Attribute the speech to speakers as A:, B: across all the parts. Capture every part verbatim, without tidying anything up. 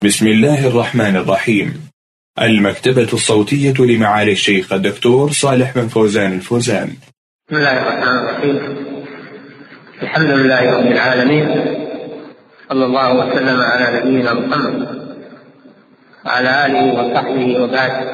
A: بسم الله الرحمن الرحيم. المكتبة الصوتية لمعالي الشيخ الدكتور صالح بن فوزان الفوزان.
B: بسم الله الرحمن الرحيم. الحمد لله رب العالمين، صلى الله وسلم على نبينا محمد وعلى آله وصحبه وبعد.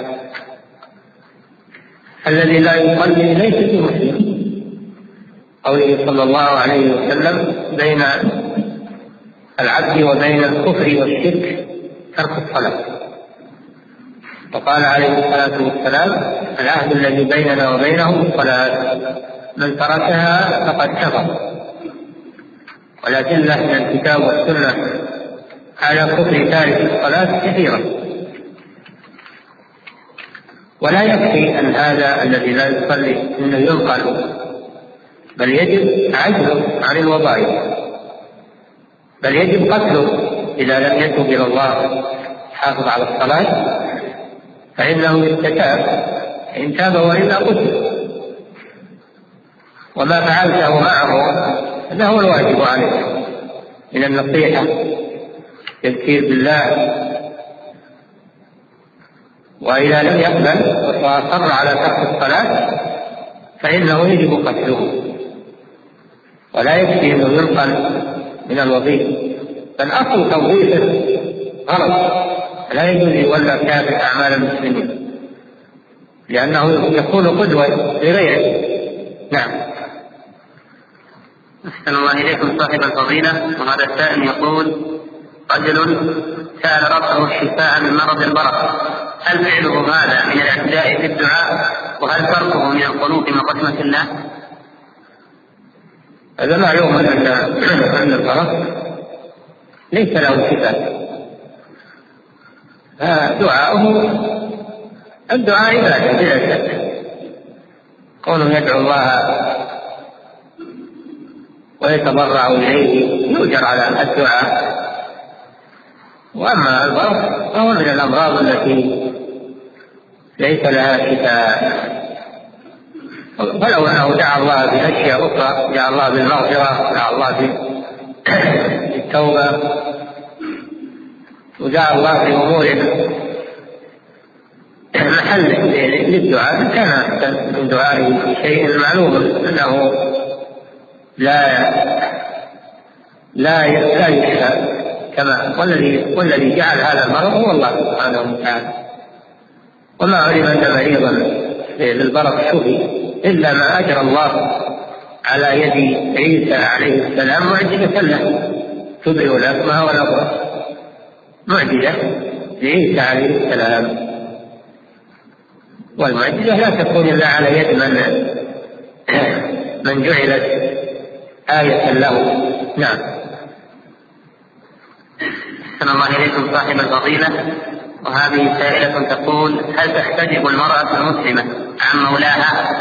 B: الذي لا يصلي ليس بمسلم، قوله صلى الله عليه وسلم: بين العبد وبين الكفر والشرك ترك الصلاة. وقال عليه الصلاة والسلام: العهد الذي بيننا وبينهم الصلاة، من تركها فقد كفر. والأدلة من الكتاب والسنة على كفر تارك الصلاة كثيرة، ولا يكفي أن هذا الذي لا يصلي إنه ينقل، بل يجب عزله عن الوظائف، بل يجب قتله إذا لم يتب إلى الله حافظ على الصلاة، فإنه يستتاب، إن تاب وإلا قتل. وما فعلته معه هذا هو الواجب عليك من النصيحة، تذكير بالله. وإذا لم يقبل وأصر على ترك الصلاة فإنه يجب قتله، ولا يكفي أنه ينقل من الوظيفة، بل أصل توظيفه غلط، لا يجوز يولى كافر أعمال المسلمين، لأنه يكون قدوة لغيره. نعم.
C: أحسن الله إليكم صاحب الفضيلة. وهذا السائل يقول: رجل سأل ربه الشفاء من مرض البرص، هل فعله هذا من الاعتداء في الدعاء؟ وهل تركه من القنوط من رحمة الله؟
B: هذا معلوم أن البرص ليس له شفاء، دعاؤه الدعاء عبادة بلا شك، كونه يدعو الله ويتضرع إليه يؤجر على الدعاء. وأما البرص فهو من الأمراض التي ليس لها شفاء، فلو أنه دعا الله بأشياء أخرى، دعا الله بالمغفرة، دعا الله بالتوبة، ودعا الله بأمور محل للدعاء، كان من دعائه شيء معلوم أنه لا لا لا يشفى كما، والذي والذي جعل هذا المرض هو الله سبحانه وتعالى. وما علم أن مريضا بالبرص شفي إلا ما أجرى الله على يد عيسى عليه السلام معجزة له تبرئ الأكمه والأبرص، معجزة لعيسى عليه السلام، والمعجزة لا تكون إلا على يد من من جعلت آية له. نعم.
C: أحسن الله إليكم صاحب الفضيلة. وهذه سائلة تقول: هل تحتجب المرأة المسلمة عن مولاها؟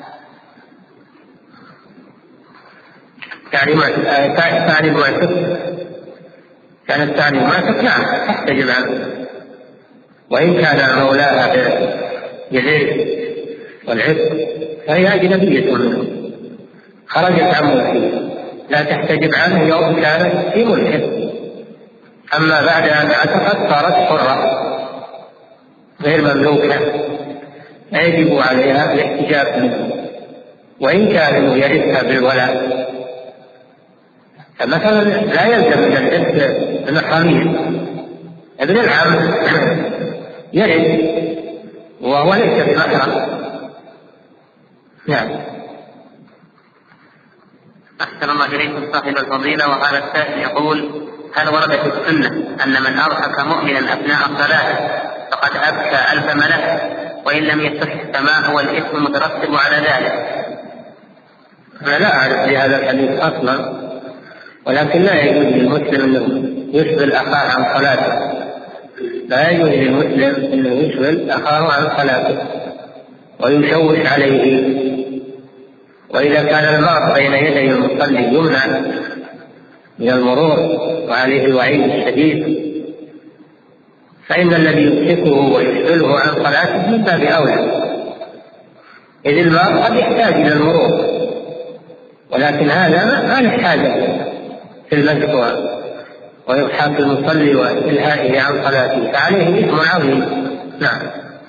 B: تعني تعني معتق، كانت تعني معتق، نعم تحتجب عنه، وإن كان مولاها بالعلم والعتق فهي أجنبية منه، خرجت عن ملكه، لا تحتجب عنه يوم كانت في ملكه. أما بعد أن اعتقت صارت حرة غير مملوكة، يجب عليها الاحتجاب منه، وإن كان يرثها بالولاء. فمثلا لا يلزم من الإرث المحرمين، ابن العم يرث وهو ليس بمحرم. نعم.
C: أحسن الله إليكم صاحب الفضيلة. وهذا السائل يقول: هل ورد في السنة أن من أضحك مؤمنا أثناء الصلاة فقد أبكى ألف ملك، وإن لم يصح فما هو الإثم المترتب على ذلك؟
B: أنا لا أعرف بهذا الحديث أصلا، ولكن لا يجوز للمسلم أنه يشغل أخاه عن صلاته، لا يجوز للمسلم أنه يشغل أخاه عن صلاته ويشوش عليه. وإذا كان المرء بين يدي المصلي يمنع من المرور وعليه الوعيد الشديد، فإن الذي يمسكه ويشغله عن صلاته من باب أولى، إذ المرء قد يحتاج إلى المرور، ولكن هذا ما له حاجة في المسك وإضحاك المصلي وإلهائه عن صلاته، فعليه إثم عظيم. نعم.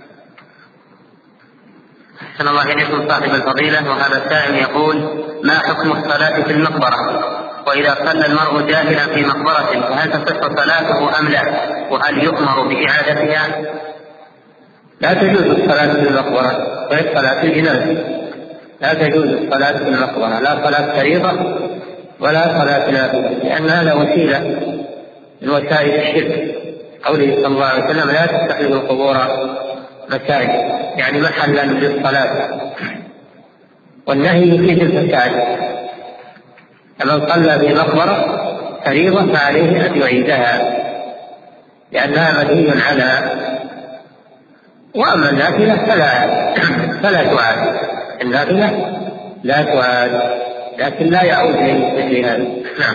C: أحسن الله إليكم صاحب الفضيلة، وهذا السائل يقول: ما حكم الصلاة في المقبرة؟ وإذا صلى المرء جاهلا في مقبرة فهل تصح صلاته أم لا؟ وهل يؤمر بإعادتها؟
B: لا تجوز الصلاة في المقبرة غير صلاة الجنازة، لا تجوز الصلاة في المقبرة، لا صلاة فريضة ولا صلاة نافلة، لأن هذا وسيلة من وسائل الشرك. قوله صلى الله عليه وسلم: لا تتخذوا القبور مساجد، يعني محلا للصلاة، والنهي يفيد الفساد. فمن صلى في مقبرة فريضة فعليه أن يعيدها لأنها منهي عنها. وأما النافلة فلا فلا تعاد، النافلة لا تعاد، لكن لا يعود لمثل هذا. نعم.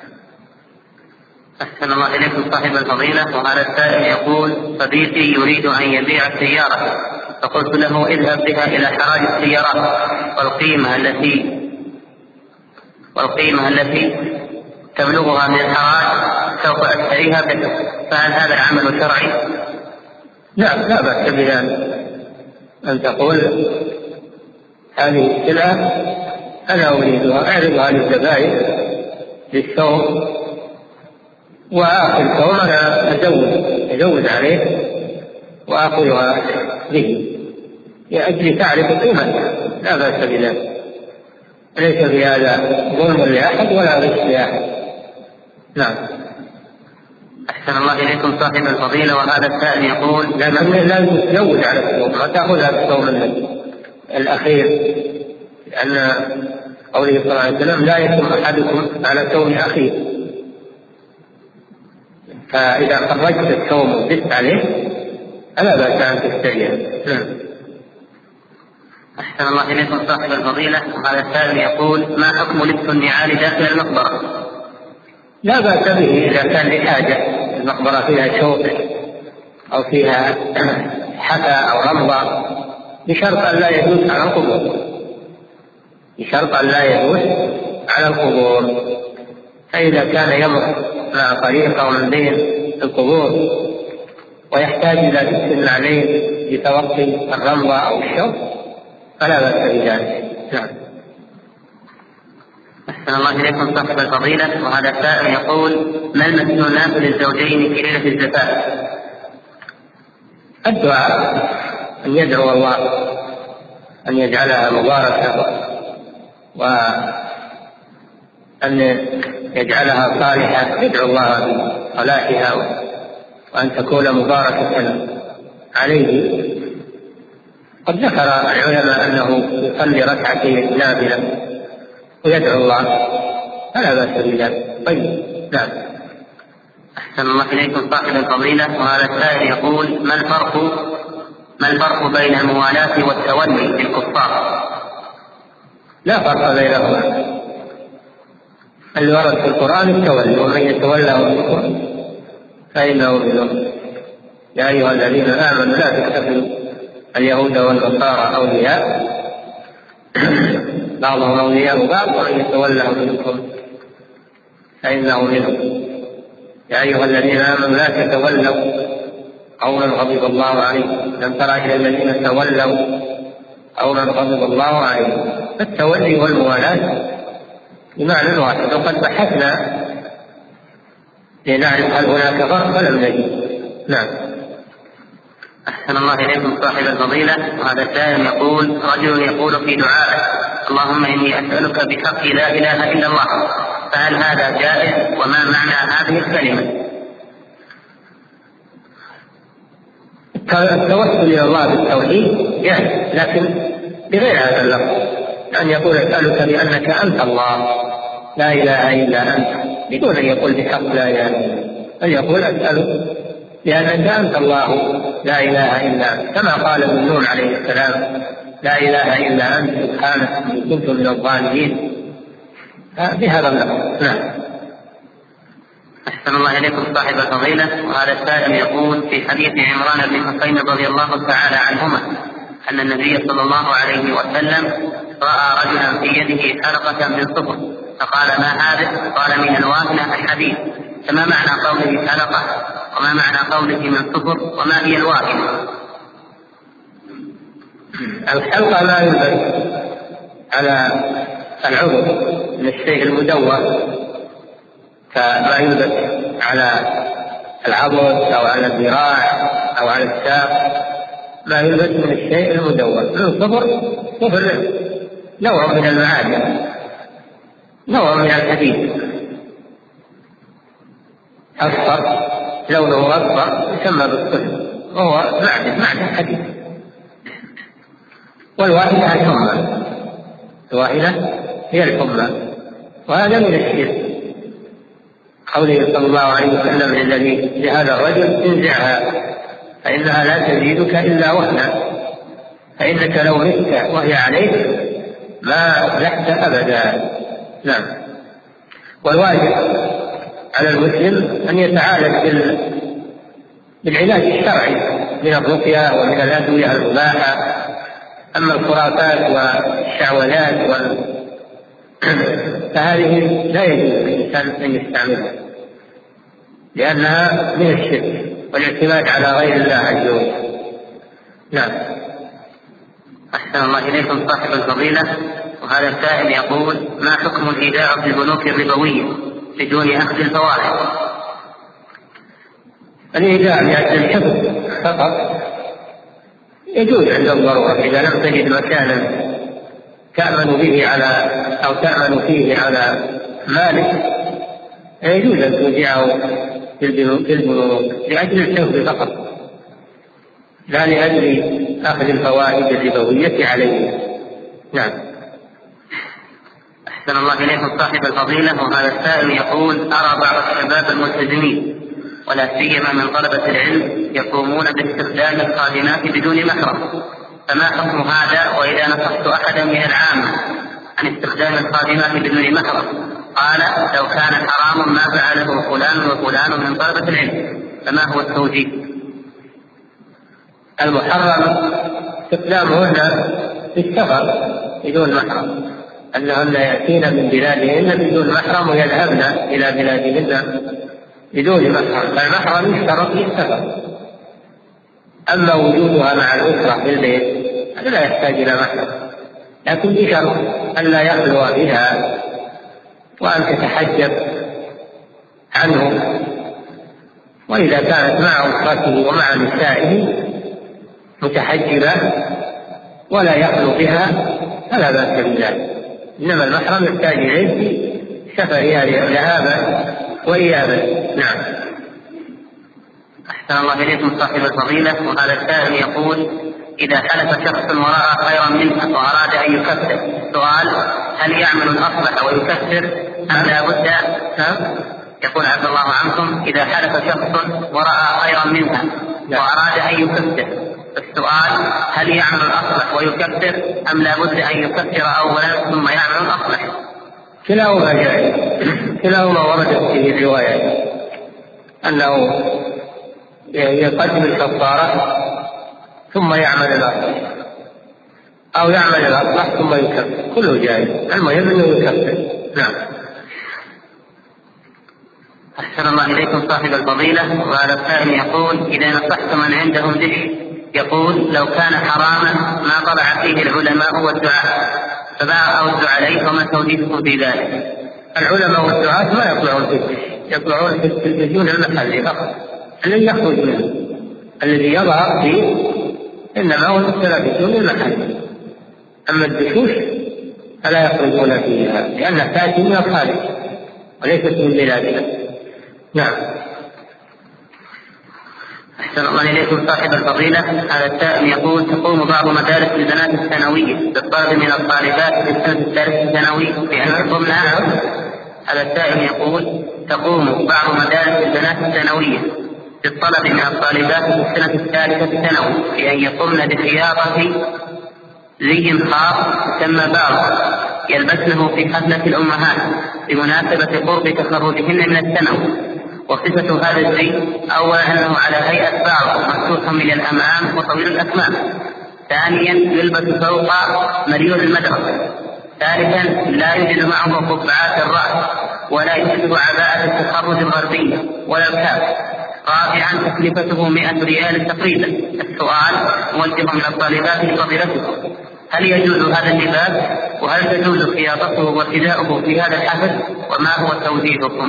C: أحسن الله إليكم صاحب الفضيلة، وهذا السائل يقول: صديقي يريد أن يبيع السيارة، فقلت له: اذهب بها إلى حراج السيارات، والقيمة التي والقيمة التي تبلغها من الحراج سوف أشتريها بك، فهل هذا العمل شرعي؟
B: لا لا بأس بأن أن تقول: هذه السلعة أنا أريدها، أعرضها للزبائن للثوم، وآخر الثوم أنا أزود أزود عليه وآخذها به لأجل تعرف قيمتها، لا بأس بذلك، ليس في هذا ظلم لأحد ولا غش لأحد. نعم.
C: أحسن الله إليكم صاحب الفضيلة، وهذا السائل يقول:
B: لكن لازم تزود على الثوم، ما تأخذها بالثوم الأخير، لأن قوله صلى الله عليه وسلم: لا يثم أحدكم على ثوم أخيه، فإذا خرجت الثوم وزدت عليه فلا بأس أن تشتريه. نعم.
C: أحسن الله إليكم صاحب الفضيلة، وهذا السائل يقول: ما حكم لبس النعال داخل المقبرة؟
B: لا بأس به إذا كان لحاجة، المقبرة فيها شوك أو فيها حفا أو رمضة، بشرط أن لا يدوس على القبور، بشرط أن لا يدوس على القبور. فإذا كان يمر مع طريقة من بين القبور ويحتاج إلى لبس النعلين لتوقي الرمضة أو الشوك فلا بأس بذلك. نعم.
C: أحسن الله إليكم صاحب الفضيلة، وهذا السائل يقول: ما المسنونات للزوجين في ليلة الزفاف؟
B: الدعاء، أن يدعو الله أن يجعلها مباركة، وأن يجعلها صالحة، يدعو الله بصلاحها وأن تكون مباركة عليه. قد ذكر العلماء أنه يصلي ركعتين نافلة ويدعو الله، فلا بأس بذلك. طيب. نعم.
C: أحسن الله إليكم صاحب الفضيلة، وهذا السائل يقول: ما الفرق ما الفرق بين الموالاة والتولي للكفار؟
B: لا فرق بينهما، اللي ورد في القرآن التولي، ومن يتولى منكم فإنه منهم. يا أيها الذين آمنوا لا تتخذوا اليهود والنصارى أولياء بعضهم أولياء بعض، ومن يتولى منكم فإنه منهم. يا أيها الذين آمنوا لا تتولوا قوما غضب الله عليهم، لم تر إلى الذين تولوا قوما غضب الله عليهم. التولي والموالاة بمعنى واحد، وقد بحثنا لنعرف هل هناك فرق فلم نجد. نعم.
C: أحسن الله إليكم صاحب الفضيلة، وهذا السائل يقول: رجل يقول في دعائه: اللهم إني أسألك بحق لا إله إلا الله، فهل هذا جائز؟ وما معنى هذه الكلمة؟
B: التوسل إلى الله بالتوحيد جائز، لكن بغير هذا اللفظ، أن يقول: أسألك بأنك أنت الله لا إله إلا أنت، بدون أن يقول بحق لا إله إلا أنت، بل يقول: أسألك لأنك أنت الله لا إله إلا أنت، كما قال ابن نوح عليه السلام: لا إله إلا أنت سبحانك إني كنت من الظالمين، بهذا اللفظ. نعم.
C: أحسن الله إليكم صاحب الفضيلة، وهذا السائل يقول: في حديث عمران بن حسين رضي الله تعالى عنهما أن النبي صلى الله عليه وسلم رأى رجلا في يده حلقة من صفر، فقال: ما هذه؟ قال: من الواهنة الحديد. فما معنى قوله حلقة؟ وما معنى قوله من صفر؟ وما هي الواحدة؟
B: الحلقة ما يلبس على العضو من الشيء المدور كما يلبس على العضد أو على الذراع أو على الساق، ما يلبس من الشيء المدور. من صفر، صفر نوع من المعادن، نوع من الحديد أصفر لونه أصفر يسمى بالصفر، وهو معدن معدن حديد. والواحدة الحمى، الواحدة هي الحمى، وهذا من الشرك. قوله صلى الله عليه وسلم للذي لهذا الرجل انزعها فإنها لا تزيدك إلا وهنا، فإنك لو مت وهي عليك ما أفلحت أبدا. نعم. والواجب على المسلم أن يتعالج بالعلاج الشرعي من الرقية ومن الأدوية المباحة. أما الخرافات والشعوذات وال... فهذه لا يجوز للإنسان أن يستعملها، لأنها من الشرك والاعتماد على غير الله عز وجل. نعم.
C: أحسن الله إليكم صاحب الفضيلة. وهذا السائل يقول: ما حكم الإيداع في البنوك الربوية بدون أخذ الفوائد؟
B: الإيداع لأجل الحفظ فقط يجوز عند الضرورة، إذا لم تجد مكانا تأمن به على أو تأمن فيه على مالك يجوز أن تودعه في البنوك لأجل الحفظ فقط، لا لأجل أخذ الفوائد الربوية عليه. نعم.
C: أحسن الله إليكم صاحب الفضيلة. وهذا السائل يقول: أرى بعض الشباب الملتزمين ولا سيما من طلبة العلم يقومون باستخدام الخادمات بدون محرم، فما حكم هذا؟ وإذا نصحت أحدا من العامة عن استخدام الخادمات بدون محرم قال: لو كان حرام ما فعله فلان وفلان من طلبة العلم، فما هو التوجيه؟
B: المحرم استخدامهن في السفر بدون محرم، أنهن يأتين من بلادهن بدون محرم ويذهبن إلى بلادهن بدون محرم، فالمحرم يشترط للسفر. أما وجودها مع الأسرة في البيت هذا لا يحتاج إلى محرم، لكن بشرط أن لا يخلو بها وأن تتحجب عنه، وإذا كانت مع أسرته ومع نسائه متحجبة ولا يخلو بها فلا بأس بذلك. إنما المحرم يحتاج إليه في سفرها ذهابا وإيابا. نعم.
C: أحسن الله إليكم صاحب الفضيلة. وهذا السائل يقول: إذا حلف شخص ورأى خيرا منه وأراد أن يكفر، سؤال: هل يعمل الأصلح ويكفر أم لا بد؟ يقول: عفى الله عنكم، إذا حلف شخص ورأى خيرا منها وأراد أن يكفر، السؤال: هل يعمل الأصلح ويكفر أم لا بد أن يكفر أولا ثم يعمل الأصلح؟
B: كلاهما جائز، كلاهما وردت فيه الروايات أنه يقدم الكفارة ثم يعمل الأصلح أو يعمل الأصلح ثم يكفر، كله جائز، المهم أنه يكفر. نعم.
C: أحسن الله إليكم صاحب الفضيلة. وهذا السائل يقول: إذا نصحت من عندهم دش، يقول: لو كان حراما ما طلع فيه العلماء والدعاء فما أرد عليه، وما توجيهكم في ذلك؟
B: العلماء والدعاة ما يطلعون في الدش، يطلعون في التلفزيون المحلي فقط الذي يخرج منه، الذي يظهر فيه إنما هو التلفزيون المحلي، أما الدشوش فلا يخرجون فيها لأنها تأتي من الخارج وليست من بلادنا. نعم.
C: أحسن الله إليكم صاحب الفضيلة. هذا السائل يقول: تقوم بعض مدارس البنات الثانوية بالطلب من الطالبات في السنة الثالثة الثانوي بأن يقومنا. هذا السائل يقول: تقوم بعض مدارس البنات الثانوية بالطلب من الطالبات في السنة الثالثة الثانوي بأن يقومن بخياطة زي خاص يسمى باغ يلبسنه في حفلة الأمهات بمناسبة قرب تخرجهن من الثانوي، وصفة هذا الزي: أولا أنه على هيئة باغ مفتوح من الأمام وطويل الأكمام، ثانيا يلبس فوق مريول المدرسة، ثالثا لا يوجد معه قبعات الرأس، ولا يشبه عباءة التخرج الغربية ولا الكاب، رافعا تكلفته مئة ريال تقريبا. السؤال موجه من الطالبات لفضيلتكم: هل يجوز هذا اللباس؟ وهل تجوز خياطته وارتداؤه في هذا الحفل؟ وما هو توجيهكم؟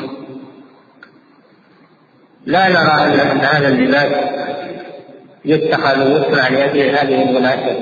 B: لا نرى أن هذا اللباس يتخذ ويصنع لأجل هذه المناسبة.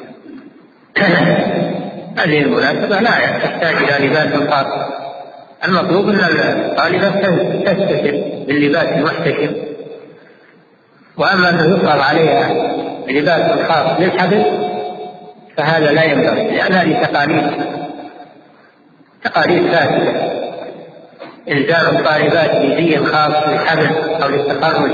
B: هذه المناسبة لا تحتاج إلى لباس خاص. المطلوب أن الطالبة تستشف باللباس المحتشم، وأما أن يفرض عليها لباس خاص للحفل فهذا لا ينبغي، لأن هذه تقاليد تقاليد فاسدة. إلزام الطالبات بزي خاص للحفل أو للتخرج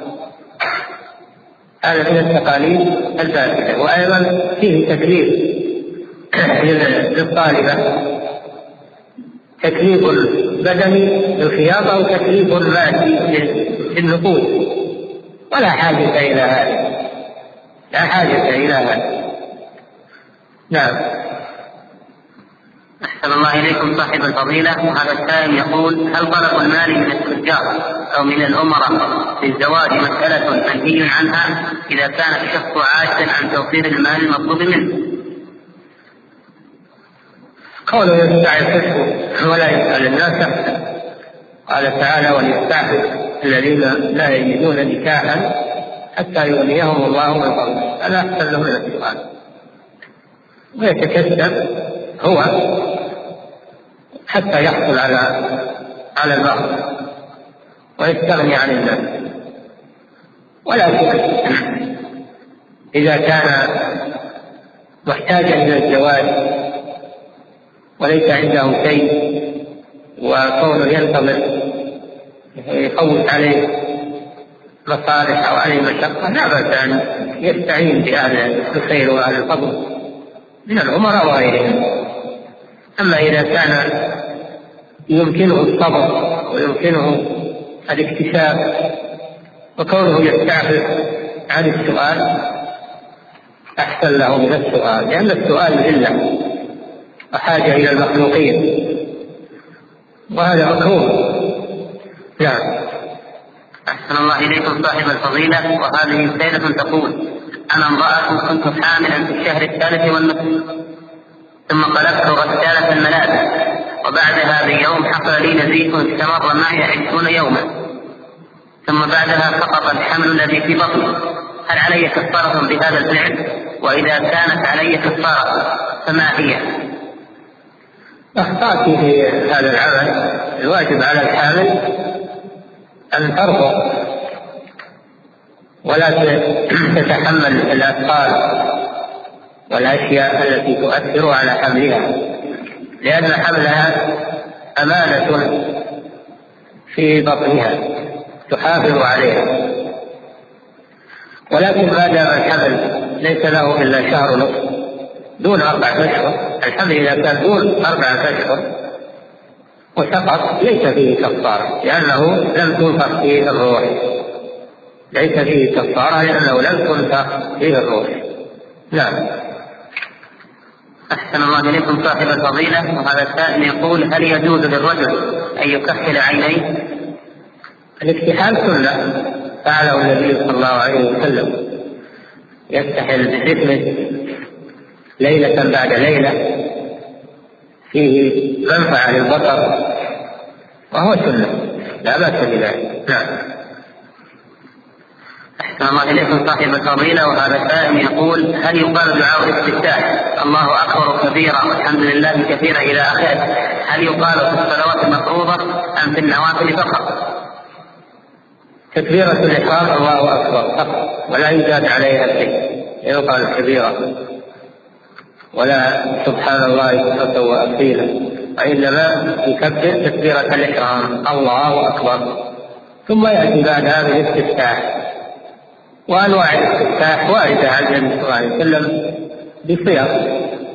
B: هذا من التقاليد الفاسدة، وأيضا فيه تكليف للطالبة، تكليف بدني للخياطة وتكليف مادي للنقود، ولا حاجة إلى هذا، لا حاجة إلى هذا. نعم.
C: أحسن الله إليكم صاحب الفضيلة. وهذا السائل يقول: هل طلب المال من التجار أو من الأمراء في الزواج مسألة منهي عنها إذا كان الشخص عاجزا عن توفير المال المطلوب منه؟
B: قوله يستعفف ولا يسأل الناس أحسن. قال تعالى: وليستعفف الذين لا يجدون نكاحا حتى يغنيهم الله من فضله. هذا أحسن له من السؤال، ويتكسب هو حتى يحصل على على المهر ويستغني عن الناس. ولكن إذا كان محتاجا إلى الزواج وليس عنده شيء وكونه ينتظر يفوت عليه مصالح أو عليه مشقة، لا بأس أن يستعين بأهل الخير وأهل الفضل من الأمراء وغيرهم. أما إذا كان يمكنه الصبر ويمكنه الاكتساب وكونه يستعفف عن السؤال أحسن له من السؤال، لأن السؤال ذلة وحاجة إلى المخلوقين، وهذا مكروه. نعم.
C: أحسن الله إليكم صاحب الفضيلة. وهذه سيدة تقول: أنا امرأة كنت حاملا في الشهر الثالث والنصف، ثم قلبت غسالة الملابس، وبعدها بيوم حصل لي نزيف استمر معي عشرون يوما، ثم بعدها سقط الحمل الذي في بطني. هل علي كفارة بهذا الفعل؟ وإذا كانت علي كفارة فما هي؟
B: أخطأت في هذا العمل. الواجب على الحامل أن ترفض ولا تتحمل الأثقال والأشياء التي تؤثر على حملها، لأن حملها أمانة في بطنها تحافظ عليها. ولكن ما دام الحمل ليس له إلا شهر ونصف دون أربعة أشهر، الحمل إذا كان دون أربعة أشهر وسقط ليس فيه كفارة، لأنه لم تنفخ فيه الروح، ليس فيه كفارة لأنه لم تنفخ فيه الروح. نعم.
C: أحسن الله إليكم صاحب الفضيلة. وهذا السائل يقول: هل يجوز للرجل أن يكحل عينيه؟
B: الاكتحال سنة فعله النبي صلى الله عليه وسلم، يكتحل بجسمه ليلة بعد ليلة، فيه منفعة للبصر وهو سنة لا بأس بذلك. نعم.
C: أحسن الله إليكم صاحب الفضيلة. وهذا السائل يقول: هل يقال دعاء الاستفتاح الله أكبر كبيرا والحمد لله كثيرا إلى آخره، هل يقال في الصلوات المفروضة أم في النوافل فقط؟
B: تكبيرة الإحرام الله أكبر فقط، ولا يزاد عليها شيء، يقال كبيرة ولا سبحان الله بكرة وأصيلا، وإنما يكبر تكبيرة الإحرام الله أكبر، ثم يأتي بعد هذا الاستفتاح. وأنواع الاستفتاح واردة عن النبي صلى الله عليه وسلم بصيغ،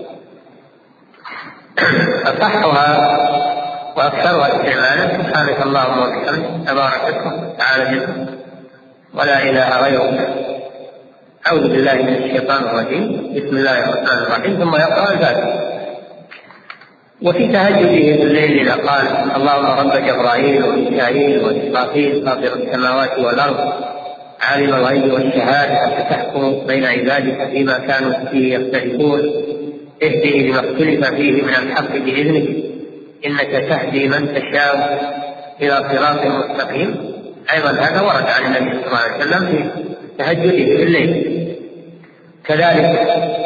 B: أصحها وأكثرها استعمالا سبحانك اللهم وبحمدك تبارك اسمك تعالى جدك ولا إله غيرك، أعوذ بالله من الشيطان الرجيم، بسم الله الرحمن الرحيم، ثم يقرأ ذلك. وفي تهجده بالليل إذا قال اللهم رب جبرائيل وميكائيل وإسرافيل فاطر السماوات والأرض عالم الغيب والشهادة أنت تحكم بين عبادك فيما كانوا فيه يختلفون اهدني لما اختلف فيه من الحق بإذنك إنك تهدي من تشاء إلى صراط مستقيم. أيضا هذا ورد عن النبي صلى الله عليه وسلم في تهجده بالليل. كذلك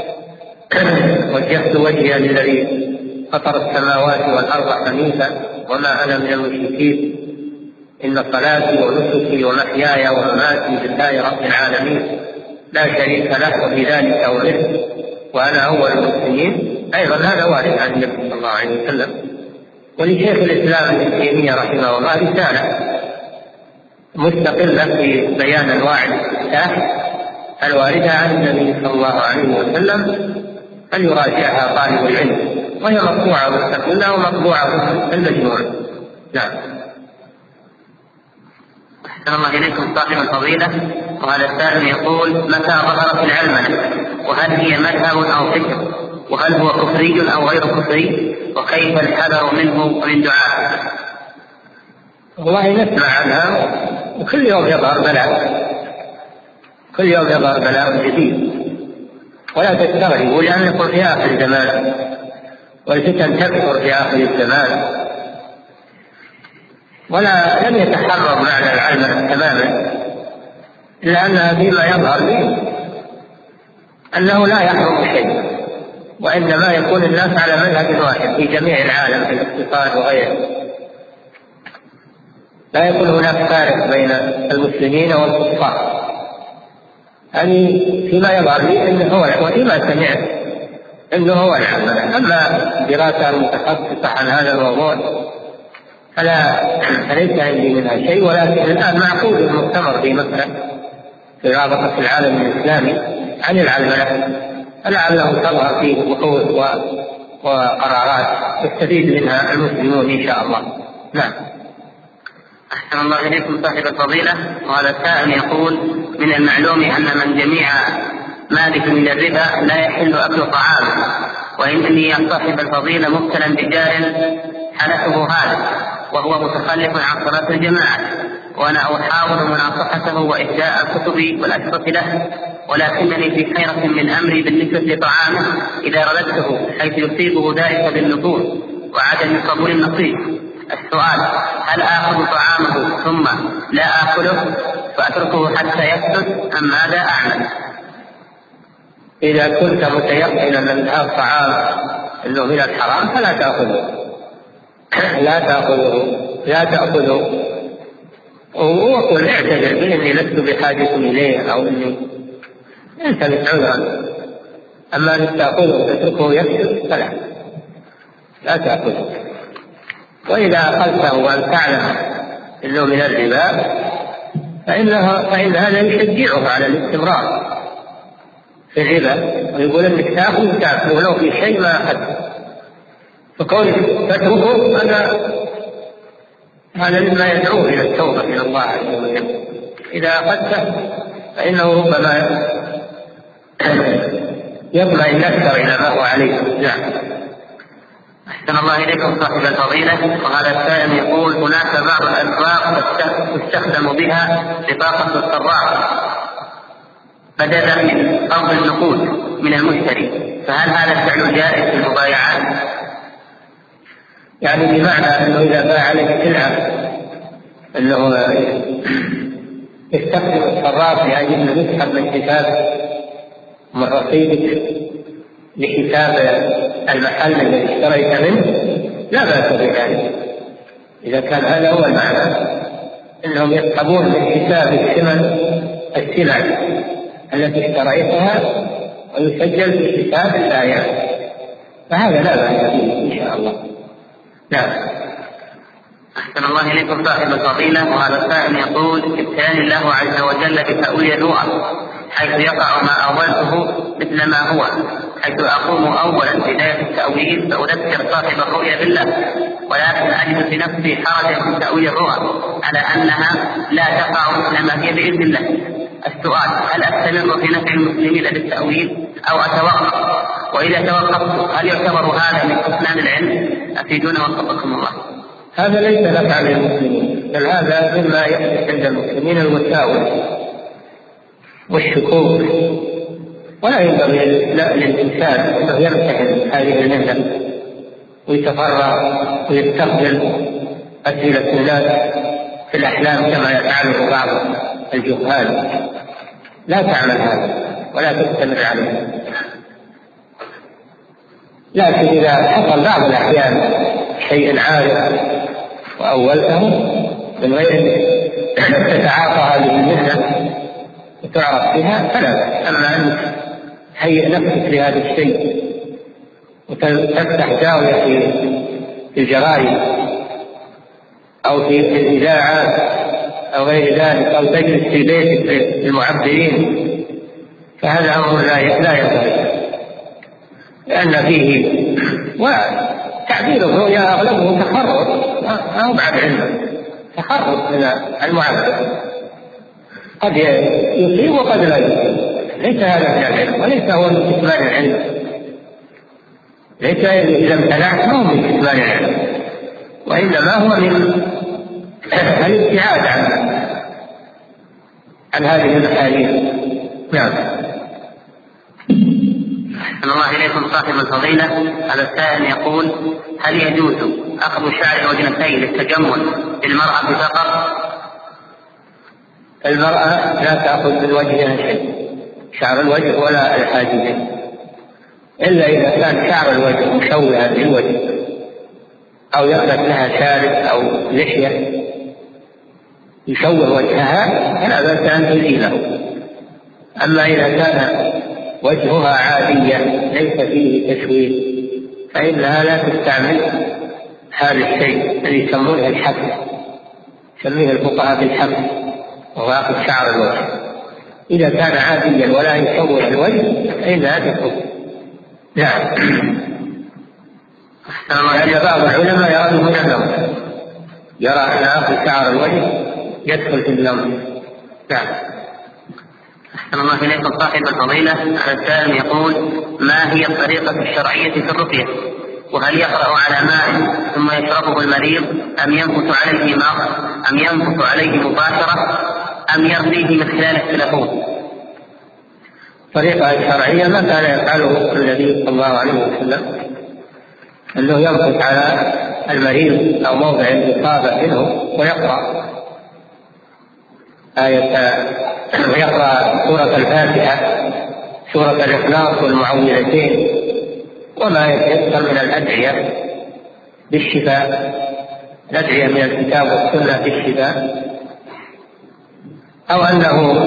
B: وجهت وجهي للذي فطر السماوات والأرض حنيفا وما أنا من المشركين إن صلاتي ونسكي ومحياي ومماتي لله رب العالمين لا شريك له وبذلك أمرت وأنا أول المسلمين. أيضا هذا وارد عن النبي صلى الله عليه وسلم. ولشيخ الإسلام ابن تيمية رحمه الله رسالة مستقلة في بيان أنواع الاستفتاح الواردة عن النبي صلى الله عليه وسلم فليراجعها طالب العلم، وهي مطبوعة مستقلة ومطبوعة في المجموع. نعم.
C: أحسن الله إليكم صاحب الفضيلة. وهذا السائل يقول متى ظهرت العلمنة وهل هي مذهب أو فكر وهل هو كفري أو غير كفري وكيف الحذر منه ومن دعائه؟
B: والله نسمع عنها وكل يوم يظهر بلاء، كل يوم يظهر بلاء جديد ولا تستغربوا لأن يكون في آخر الزمان والفتن تكثر في آخر الزمان. ولا لم يتحرر معنى العلم تماما إلا أنها فيما يظهر به أنه لا يحرم شيء وإنما يكون الناس على مذهب واحد في جميع العالم في الاقتصاد وغيره، لا يكون هناك فارق بين المسلمين والكفار. يعني فيما يظهر لي انه هو وفيما سمعت انه هو العمل. اما دراسه متخصصه عن هذا الموضوع فلا فليس عندي منها شيء، ولكن الان معقود المؤتمر في مصر في رابطه العالم الاسلامي عن العلمنه فلعله تظهر فيه بحوث وقرارات يستفيد منها المسلمون ان شاء الله. نعم.
C: أحسن الله إليكم صاحب الفضيلة. وهذا السائل يقول من المعلوم أن من جميع مالك من الربا لا يحل أكل طعامه، وإنني يا صاحب الفضيلة مبتلى بجار حلفه هذا وهو متخلف عن صلاة الجماعة، وأنا أحاول مناصحته وإهداء الكتب والأشرطة له، ولكنني في حيرة من أمري بالنسبة لطعامه إذا رددته حيث يصيبه ذلك بالنفور وعدم قبول النصيب. السؤال هل آخذ طعامه ثم لا آكله فأتركه حتى يفسد أم ماذا أعمل؟
B: إذا كنت متيقنا أن هذا الطعام أنه من الحرام فلا تأخذه لا تأخذه لا تأخذه وقل اعتذر بإني لست بحاجة إليه أو إني أنت متعذرا. أما أن تأخذه وتتركه يفسد فلا لا تأخذه. وإذا أخذته وأن تعلم أنه من الربا فإنها فإن هذا يشجعه على الاستمرار في الربا ويقول أنك تأخذ تأخذ ولو في شيء ما أخذ، فكونك تتركه هذا هذا مما يدعوه إلى التوبة إلى الله عز وجل. إذا أخذته فإنه ربما يطمئن أكثر إلى ما هو عليه. نعم.
C: أحسن الله إليكم صاحب الفضيلة. وهذا السائل يقول هناك بعض الأسواق تستخدم بها بطاقة السراق بدلا من قبض النقود من المشتري، فهل هذا الفعل جائز في المبايعات؟
B: يعني بمعنى أنه إذا باع عليك سلعة أنه يستخدم الصراف لأجل أنه يسحب من حساب من رصيدك لحساب المحل الذي اشتريت منه لا بأس بذلك. إذا كان هذا هو المعنى أنهم يسحبون من حساب الثمن السلع التي اشتريتها ويسجل في حساب البائع فهذا لا بأس به إن شاء الله. نعم.
C: أحسن الله إليكم صاحب الفضيلة. وهذا السائل يقول ابتلاني الله عز وجل بتأويل الرؤى حيث يقع ما أولته مثل ما هو، حيث أقوم أولا بداية التأويل فأذكر صاحب الرؤيا بالله، ولكن أجد في نفسي حرجا من تأويل الرؤى على أنها لا تقع إنما هي بإذن الله. السؤال: هل أستمر في نفع المسلمين بالتأويل أو أتوقف؟ وإذا توقفت هل يعتبر هذا من كتمان العلم؟ أفيدونا وفقكم الله.
B: هذا ليس نفعا للمسلمين، بل هذا مما يحدث عند المسلمين الوساوس والشكوك، ولا ينبغي للإنسان أنه يمتحن هذه المهنة ويتفرغ ويستقبل أسئلة الناس في الأحلام كما يفعله بعض الجهال. لا تعمل هذا ولا تستمر عليه، لكن إذا حصل بعض الأحيان شيء عارض وأولته من غير أن تتعاطى هذه المهنة وتعرف فيها فلا بأس. أما أن تهيئ نفسك لهذا الشيء وتفتح زاوية في الجرائد أو في الإذاعات أو غير ذلك، أو تجلس في بيتك في المعبرين، فهذا أمر لا ينبغي، لأن فيه وتعبير الرؤيا أغلبه تخرج أو بعد علم، تخرج من المعبر، قد يصيب وقد لا يصيب، ليس هذا من العلم وليس هو من كتمان العلم، ليس إذا امتنعت ما هو من كتمان العلم، وإنما هو من الابتعاد عن عن هذه المحاريم. نعم.
C: أحسن الله إليكم صاحب الفضيلة. هذا السائل يقول: هل يجوز أخذ شعر الوجنتين للتجمل للمرأة فقط؟
B: المرأة لا تأخذ من وجهها شيء، شعر الوجه ولا الحاجبين، إلا إذا كان شعر الوجه مشوها للوجه أو يخلق لها شارب أو لحية يشوه وجهها فلا بأس أن تزيله. أما إذا كان وجهها عادية ليس فيه تشويه فإنها لا تستعمل هذا الشيء الذي يسمونه الحبس، يسميه الفقهاء بالحبس، وهو أخذ شعر الوجه. إذا كان عاديا ولا يشوه الوجه فإنها تكون. نعم. لأن بعض العلماء يرى من النوم، يرى أن أخذ شعر الوجه يدخل في النوم. نعم.
C: أحسن الله إليكم صاحب الفضيلة. السائل يقول: ما هي الطريقة الشرعية في الرقية؟ وهل يقرأ على ماء ثم يشربه المريض أم ينفث عليه ماء أم ينفث عليه مباشرة أم يرميه من خلال التلفون؟
B: الطريقة الشرعية ما كان يفعله النبي صلى الله عليه وسلم، أنه ينفث على المريض أو موضع الإصابة منه ويقرأ آية، ويقرأ سورة الفاتحة، سورة الإخلاص والمعوذتين وما يتيسر من الأدعية بالشفاء، الأدعية من الكتاب والسنة بالشفاء، أو أنه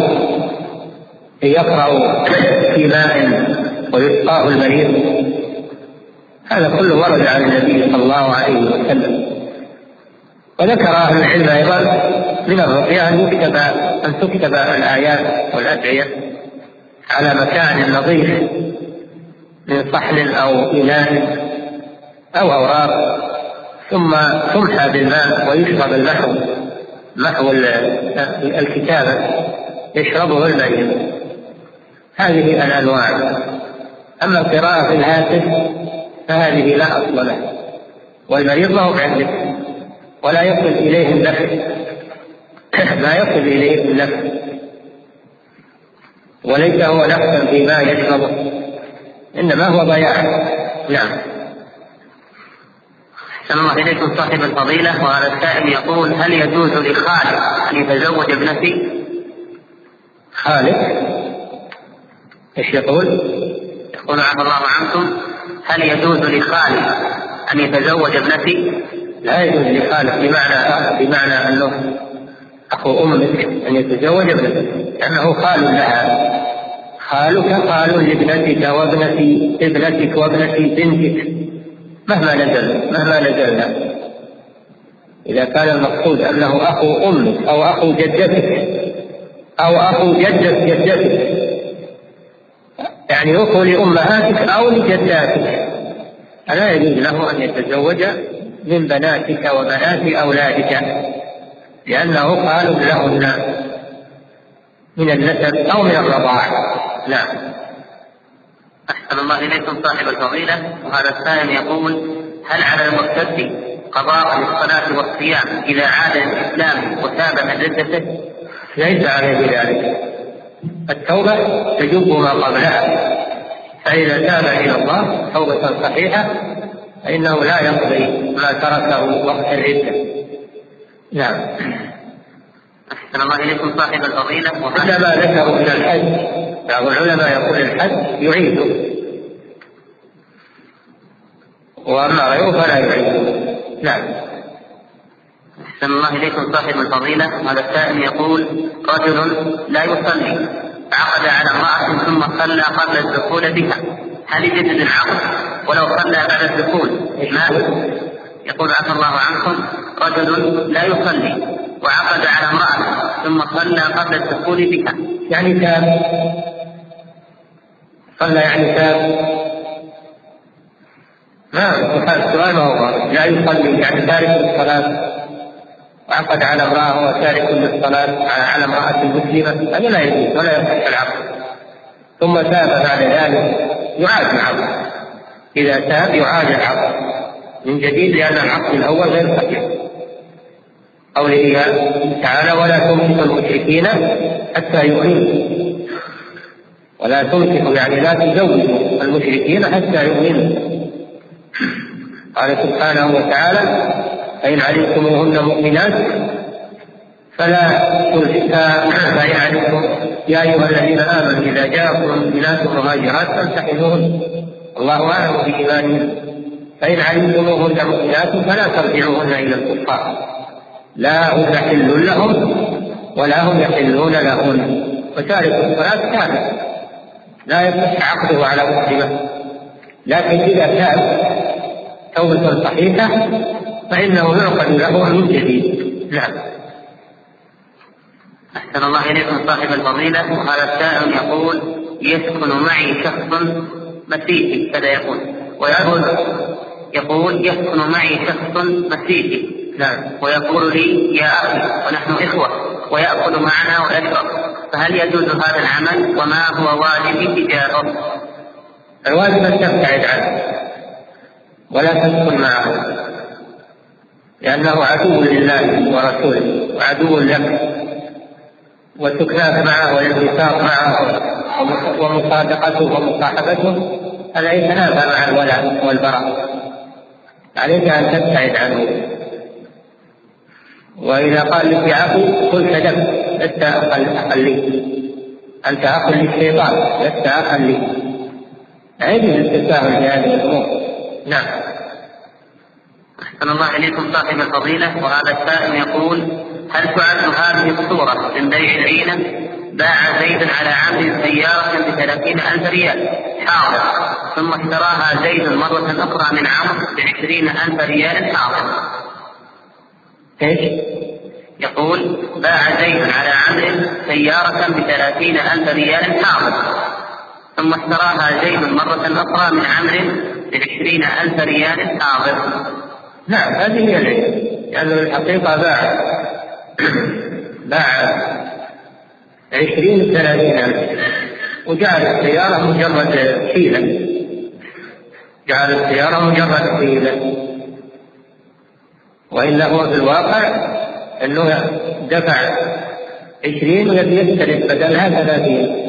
B: يقرأ في ماء ويسقاه المريض. هذا كله ورد عن النبي صلى الله عليه وسلم. وذكر أهل العلم أيضا من الرقية أن يكتب أن تكتب الآيات والأدعية على مكان نظيف من صحن أو إناء أو أوراق، ثم تمحى بالماء ويشرب المحو، محو الكتابة يشربه المريض. هذه الأنواع. أما القراءة في الهاتف فهذه لا أصل لها، والمريض ما هو عندك ولا يصل إليه النفع، ما يصل إليه النفع، وليس هو نفسا فيما يشربه، إنما هو ضياع. نعم.
C: أحسن الله إليكم صاحب الفضيلة. وهذا السائل يقول: هل يجوز لخالد أن يتزوج ابنتي؟
B: خالد ايش يقول؟
C: يقول: عفى الله عنكم، هل يجوز لخالد أن يتزوج ابنتي؟
B: لا يجوز لخالد بمعنى بمعنى أنه أخو أمك أن يتزوج ابنتك، لأنه خال لها. خالك خال لابنتك وابنة ابنتك وابنة بنتك مهما نزل مهما نزلنا. إذا كان المقصود أنه أخو أمك أو أخو جدتك أو أخو جدة جدتك يعني أخو لأمهاتك أو لجداتك، فلا يجوز له أن يتزوج من بناتك وبنات أولادك، لأنه قال لهن من النسب أو من الرضاعة. نعم.
C: أحسن الله إليكم صاحب الفضيلة. وهذا السائل يقول: هل على المرتد قضاء للصلاة والصيام إذا عاد الإسلام وتاب من ردته؟
B: ليس عليه ذلك، التوبة تجب ما قبلها، فإذا تاب إلى الله توبة صحيحة فإنه لا يقضي ما تركه وقت الردة. نعم.
C: أحسن الله إليكم صاحب الفضيلة.
B: وهذا ما ذكروا من الحج، بعض العلماء يقول الحج يعيده، وأما غيره فلا يعيده. نعم.
C: أحسن الله إليكم صاحب الفضيلة. هذا السائل يقول: رجل لا يصلي عقد على امرأة ثم صلى قبل الدخول بها، هل يجدد العقد ولو صلى بعد الدخول؟ ما يقول: عفى الله عنكم، رجل لا يصلي وعقد على امرأة ثم صلى قبل الدخول بها،
B: يعني تاب، صلى يعني تاب. ما السؤال ما هو لا يصلي يعني تارك للصلاة، وعقد على امرأة وتارك للصلاة على امرأة مسلمة، هذا لا يجوز ولا يصح العقد. ثم تاب بعد ذلك يعاد العقد، إذا تاب يعاد العقد من جديد، لأن العقد الأول غير صحيح. قوله تعالى: ولا تنكحوا المشركين حتى يؤمنوا، ولا تنكحوا يعني لا تزوجوا المشركين حتى يؤمنوا. قال سبحانه وتعالى: فإن علمتموهن مؤمنات فلا تلحقا، فإن علمتم يا أيها الذين آمنوا إذا جاءكم مؤمنات مهاجرات فامتحنوهن الله أعلم بإيمانهن، فإن علمتموهن مؤمنات فلا ترجعوهن إلى الكفار، لا هم يحل لهم ولا هم يحلون لهن، وتارك الصلاة كافر لا يصح عقده على مسلمة. لكن إذا تاب توبة صحيحة فإنه يعقد له من جديد. نعم.
C: أحسن الله إليكم صاحب الفضيلة. وهذا السائل يقول: يسكن معي شخص مسيحي، كذا يقول، ويقول يقول يسكن معي شخص مسيحي،
B: نعم،
C: ويقول لي: يا أخي ونحن إخوة، ويأكل معنا ويشرب، فهل يجوز هذا العمل وما هو واجبي تجاهه؟
B: الواجب أن تبتعد عنه ولا تسكن معه، لأنه عدو لله ورسوله وعدو لك، وسكناك معه والانبساط معه ومصادقته ومصاحبته هذا يتنافى مع الولاء والبراء، عليك أن تبتعد عنه. وإذا قال لك يا أخي قل كذبت، لست أخا لي، أنت أخ للشيطان لست أخا لي. عيب التساهل في هذه الأمور. نعم.
C: أحسن الله إليكم صاحب الفضيلة. وهذا السائل يقول: هل تعد هذه الصورة من بيع العينة؟ باع زيد على عمرو سيارة بثلاثين ألف ريال حاضر، ثم اشتراها زيد مرة أخرى من عمرو بعشرين ألف ريال حاضر.
B: إيش؟
C: يقول: باع زيد على عمرو سيارة بثلاثين ألف ريال حاضر، ثم اشتراها زيد مرة أخرى من عمرو بعشرين ألف ريال حاضر.
B: نعم، هذه هي العلم، لأنه يعني الحقيقة باع باع عشرين ثلاثين ألف، وجعل السيارة مجرد حيلة، جعل السيارة مجرد حيلة، وإلا هو في الواقع أنه دفع عشرين ويبي يستلف بدلها ثلاثين،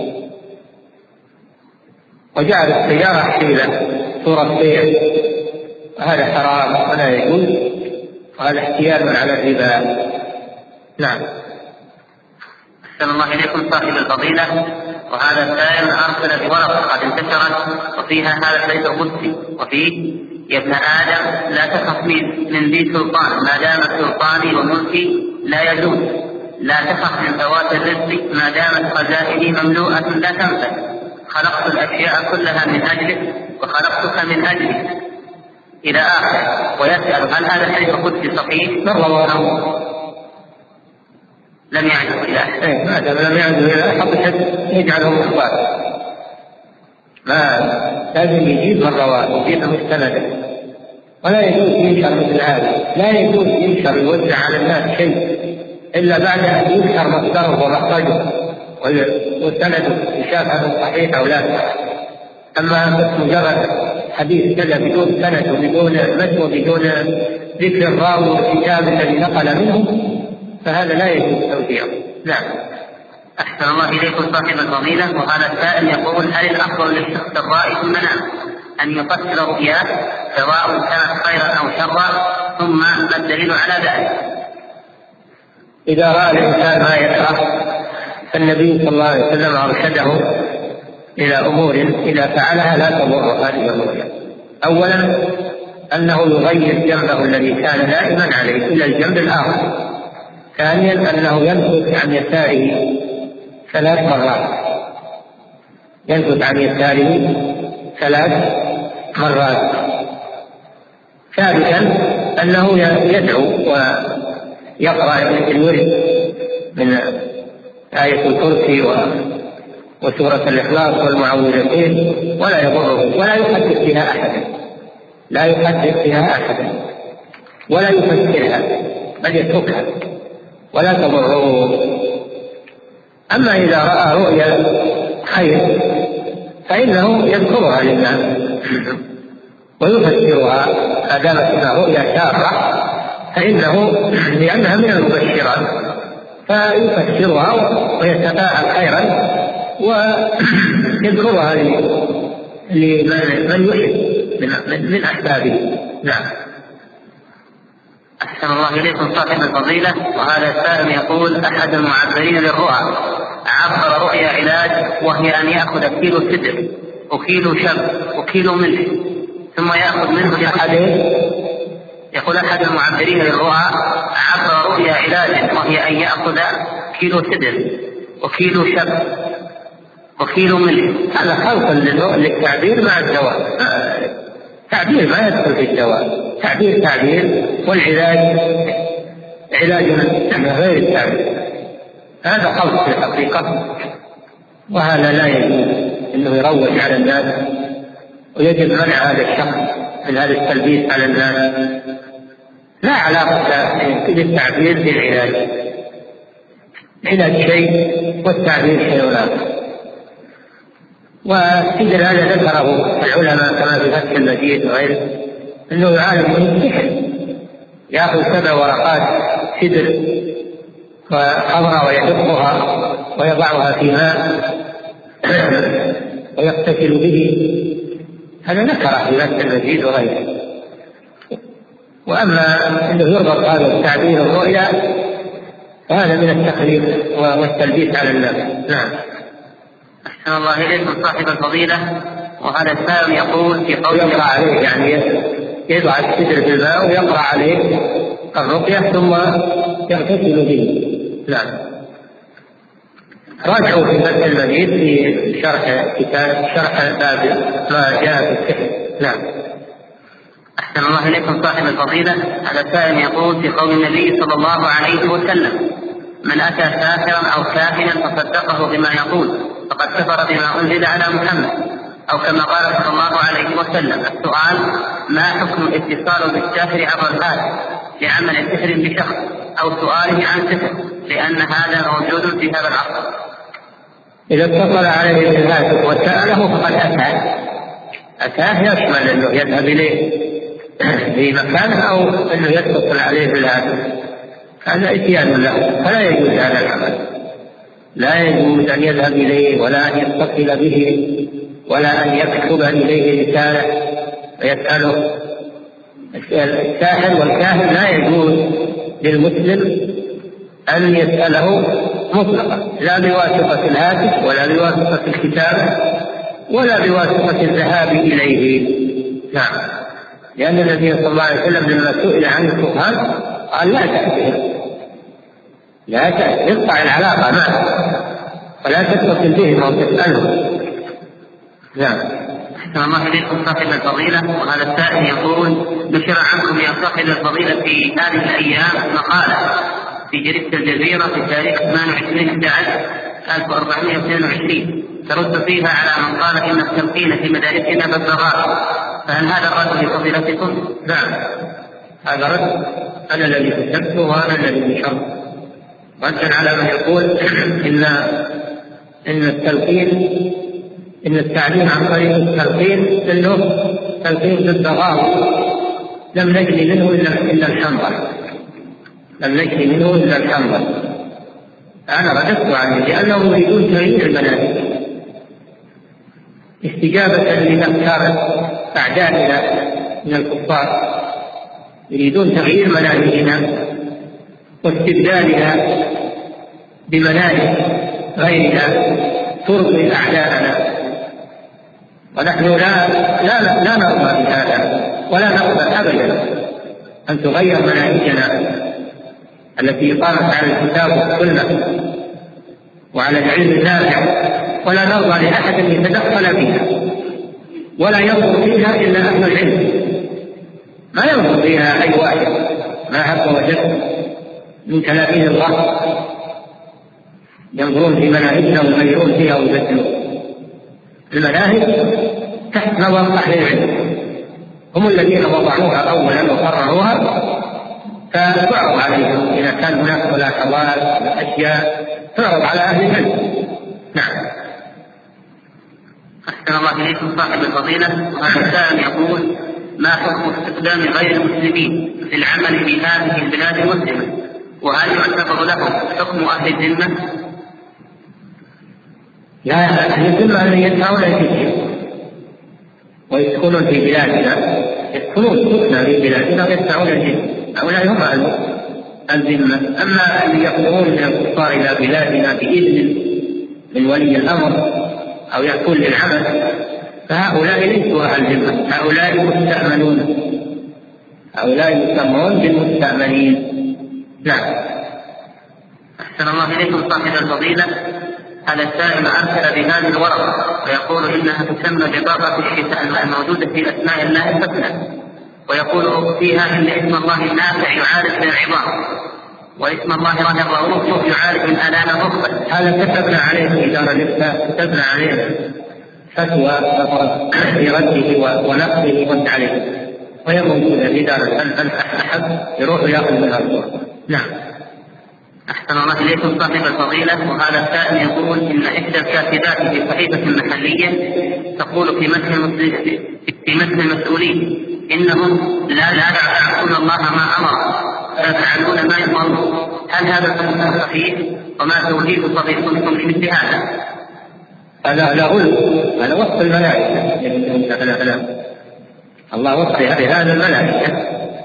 B: وجعل السيارة حيلة صورة بيع، وهذا حرام ولا يجوز، وهذا احتيال على الربا. نعم.
C: أحسن الله إليكم صاحب الفضيلة. وهذا السائل أرسل بورقة قد انتشرت وفيها هذا البيت القدسي وفيه: يا ابن آدم لا تخف من ذي سلطان ما دام سلطاني وملكي لا يزول، لا تخف من فوات الرزق ما دامت خزائني مملوءة لا تنفد، خلقت الأشياء كلها من أجلك وخلقتك من أجلك إلى آخر. ويسأل: هل هذا الحديث القدسي صحيح؟ لم يعده إلى أحد.
B: إيه، ما دام لم يعده إلى أحد يجعله مخبار. ما لازم يجيب من رواه، يجيب مستندا، ولا يجوز ينشر مثل هذا. لا يجوز ينشر يوزع على الناس شيء إلا بعد أن ينشر مصدره ومخرجه وسنده يشاف هذا صحيح أو لا. أما بس مجرد حديث كذا بدون سند وبدون متن وبدون ذكر الراوي والكتاب الذي نقل منه فهذا لا يجوز توزيعه. نعم.
C: أحسن الله إليكم صاحب الفضيلة. وهذا السائل يقول: هل الأفضل للشخص الرائي في المنام أن يفسر رؤياه سواء كانت خيرا أو شرا؟ ثم ما الدليل على ذلك؟
B: إذا رأى الإنسان ما يكره فالنبي صلى الله عليه وسلم أرشده إلى أمور إذا فعلها لا تضر هذه الرؤيا. أولا أنه يغير جنبه الذي كان نائما عليه إلى الجنب الآخر. ثانيا أنه ينفث عن يساره ثلاث مرات، ينفث عن يساره ثلاث مرات. ثالثا أنه يدعو ويقرأ الورد من آية الكرسي وسورة الإخلاص والمعوذتين ولا يضره ولا يحدث بها أحدا، لا يحدث بها أحدا ولا يفسرها بل يتركها ولا تضره. أما إذا رأى رؤيا خير فإنه يذكرها للناس ويفسرها ما دامت انها رؤيا شارة، فإنه لأنها من المبشرات فيفسرها ويتفاعل خيرا ويذكرها لمن يحب من أحبابه. نعم.
C: أحسن الله إليكم صاحب الفضيلة. وهذا السائل يقول: أحد المعبرين للرؤى عبر رؤيا علاج وهي أن يأخذ كيلو سدر وكيلو شب وكيلو ملح ثم يأخذ منه أحد. يقول: أحد المعبرين للرؤى عبر رؤيا علاج وهي أن يأخذ كيلو سدر وكيلو شب وكيلو ملح.
B: هذا خلط للتعبير مع الدواء. تعبير ما يدخل في الدواء، تعبير تعبير، والعلاج علاج غير التعبير. هذا خلط في الحقيقة، وهذا لا يجوز انه يروج على الناس، ويجب منع هذا الشخص من هذا التلبيس على الناس. لا علاقة للتعبير بالعلاج، العلاج شيء والتعبير شيء آخر. والسدر هذا ذكره العلماء كما في فتح المجيد وغيره انه يعالج من السحر، ياخذ سبع ورقات سدر وخضراء ويحطها ويضعها في ماء ويغتسل به، هذا ذكره في فتح المجيد وغيره. واما انه يربط هذا التعبير الرؤيا فهذا من التخريف والتلبيس على الناس. نعم.
C: أحسن الله إليكم صاحب الفضيلة. وهذا السائل يقول: في قول
B: يقرأ عليه، يعني يضع السدر في الماء ويقرأ عليه الرقية ثم يغتسل به. نعم. راجعوا في فتح المجيد في شرح كتاب شرح باب ما جاء في السحر. نعم.
C: أحسن الله إليكم صاحب الفضيلة. هذا السائل يقول: في قول النبي صلى الله عليه وسلم: من أتى ساحرا أو كاهنا فصدقه بما يقول فقد كفر بما أنزل على محمد، أو كما قال صلى الله عليه وسلم. السؤال: ما حكم الاتصال بالساحر عبر الهاتف لعمل سحر بشخص أو سؤاله عن سحر، لأن هذا موجود في هذا العصر؟
B: إذا اتصل عليه الهاتف وسأله فقد أتى. أتاه يشمل أنه يذهب إليه في مكانه أو أنه يتصل عليه بالهاتف، هذا إتيان له، فلا يجوز هذا العمل. لا يجوز أن يذهب إليه ولا أن يتصل به ولا أن يكتب إليه رسالة ويسأله. الساحر والكاهن لا يجوز للمسلم أن يسأله مطلقا، لا بواسطة الهاتف ولا بواسطة الكتابة ولا بواسطة الذهاب إليه. نعم. لأن النبي صلى الله عليه وسلم لما سئل عن الكهان قال: لا تأتهم، لا تأتهم، اقطع العلاقة معه ولا تتصل بهم أو تسألهم. نعم.
C: أحسن الله إليكم صاحب الفضيلة. وهذا السائل يقول: نشر عنكم يا صاحب الفضيلة في هذه الأيام مقالة في جريدة الجزيرة في تاريخ اثنين وعشرين أحد عشر ألف وأربعمائة واثنين وعشرين ترد فيها على من قال إن التلقين في مدارسنا بالضرار، فهل هذا الرد لفضيلتكم؟
B: نعم، هذا رد أنا الذي كتبته وأنا الذي نشرت، ردا على من يقول إن إن التلقين إن التعليم عن طريق التلقين إنه تلقين بالضغط، لم نجد منه إلا الحنظل، لم نجد منه إلا الحنظل. أنا رددت عنه لأنهم يريدون تغيير المناهج استجابة لأفكار أعدائنا من الكفار، يريدون تغيير مناهجنا واستبدالها بمناهج غيرها ترضي أعداءنا، ونحن لا لا لا نرضى بهذا ولا نقبل أبدا أن تغير مناهجنا التي قامت على الكتاب والسنة وعلى العلم النافع، ولا نرضى لأحد أن يتدخل فيها ولا ينظر فيها إلا أهل العلم، ما ينظر فيها أي واحد ما هب وجد من تلاميذ الله ينظرون في مناهجنا ويغيرون فيها ويبدلون. المناهج تحت نظر أهل العلم، هم الذين وضعوها أولا وقرروها، فتعرض عليهم إذا كان هناك ملاحظات وأشياء تعرض على أهل العلم. نعم.
C: أحسن الله إليكم صاحب الفضيلة. وهذا السائل يقول: ما حكم استخدام غير المسلمين في العمل في هذه البلاد المسلمة، وهل يعتبر لهم حكم أهل الذمة؟
B: لا، أهل الذمة أن يدفعون الجزية ويسكنون في بلادنا، يسكنون سكنا في بلادنا ويدفعون الجزية، هؤلاء هم أهل الذمة. أما أن يخرجون من الكفار إلى بلادنا بإذن من ولي الأمر أو يكون للعمل فهؤلاء ليسوا أهل ذمة، هؤلاء مستأمنون، هؤلاء يسمون بالمستأمنين. نعم.
C: أحسن الله إليكم صاحب الفضيلة. هذا السائل أرسل بهذه الورقة ويقول إنها تسمى بطاقة الشتاء الموجودة في أسماء الله الحسنى، ويقول فيها إن اسم الله النافع يعالج بالعظام، واسم الله رب الرؤوف يعالج من آلام الركبة.
B: هذا كتبنا عليه في إدارة الإفتاء، كتبنا عليه فتوى في رده ونقله والتعليق، وهي موجودة في إدارة الأحد يروح يأخذ منها الصورة. نعم.
C: أحسن الله إليكم صاحب الفضيلة. وهذا السائل يقول إن إحدى الكاتبات في صحيفة محلية تقول في متن في متن المسؤولين إنهم لا لا يعصون الله ما أمر ويفعلون ما يأمرون، هل هذا الكلام صحيح؟ وما توجيه صديقكم لمثل هذا؟
B: هذا لا غلو، هذا وصف الملائكة. الله وصف هذا الملائكة،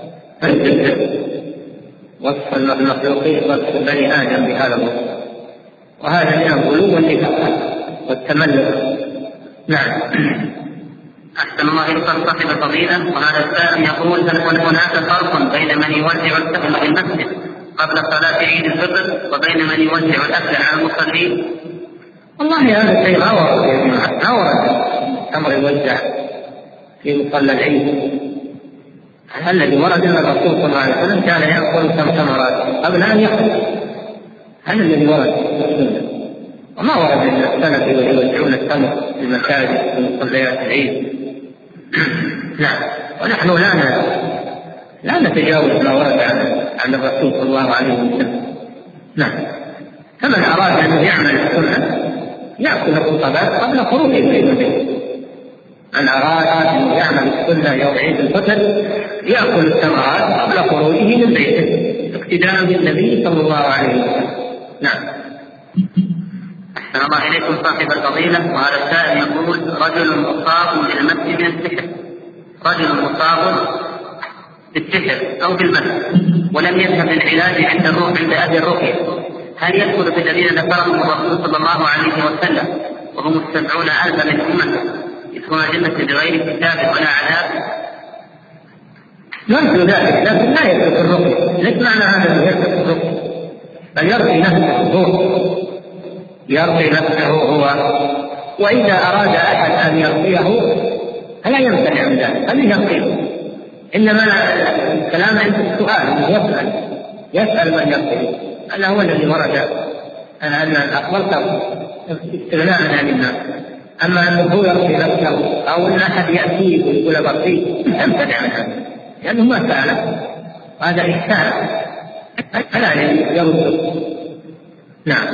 B: وصف المخلوقين وصف بني آدم بهذا الوصف، وهذا من الغلو والنفاق والتملك. نعم.
C: أحسن الله إليكم صاحب الفضيلة. وهذا السائل يقول: هل هناك فرق بين من يوزع الأكل في المسجد قبل صلاة عيد الفطر وبين من يوزع الأكل على المصلين؟
B: والله هذا شيء ما ورد يا جماعة، ما ورد أمر يوزع في مصلى العيد. الذي ورد أن الرسول صلى الله عليه وسلم كان يأكل تمرات قبل أن يخرج، هذا الذي ورد في السنة، وما ورد أن السلف يوزعون التمر في المساجد في مصليات العيد. نعم. ونحن لا لا نتجاوز ما ورد عن عن الرسول صلى الله عليه وسلم. نعم. فمن أراد أن يعمل السنة يأكل الرطبات قبل خروجه من البيت. من أراد أن يعمل السنة يوم عيد الفطر يأكل التمرات قبل خروجه من بيته اقتداء بالنبي صلى الله عليه وسلم. نعم.
C: أحسن الله إليكم صاحب الفضيلة. وهذا السائل يقول: رجل مصاب بالمس من السحر، رجل مصاب بالسحر أو بالمس ولم يذهب للعلاج عند الروح عند أهل الرقية، هل يدخل في الذين ذكرهم الرسول صلى الله عليه وسلم وهم السبعون ألفا من أمة يدخلون الجنة بغير كتاب ولا عذاب؟
B: يمكن ذلك، لكن لا يترك الرقية. ليس معنى هذا أن يترك الرقية، بل يرقي نفسه هو، يرقي نفسه هو. وإذا أراد أحد أن يرقيه فلا يمتنع من ذلك، هل يرقيه؟ إنما الكلام عند السؤال، يسأل يسأل من يرقيه. هذا هو الذي ورد أنا أن الأفضل استغناء عن الناس. أما أنه هو يرضي نفسه أو أن أحد يأتيه ويقول برضي يمتنع من هذا لأنه ما فعل، هذا إحسان فلا يرد. نعم.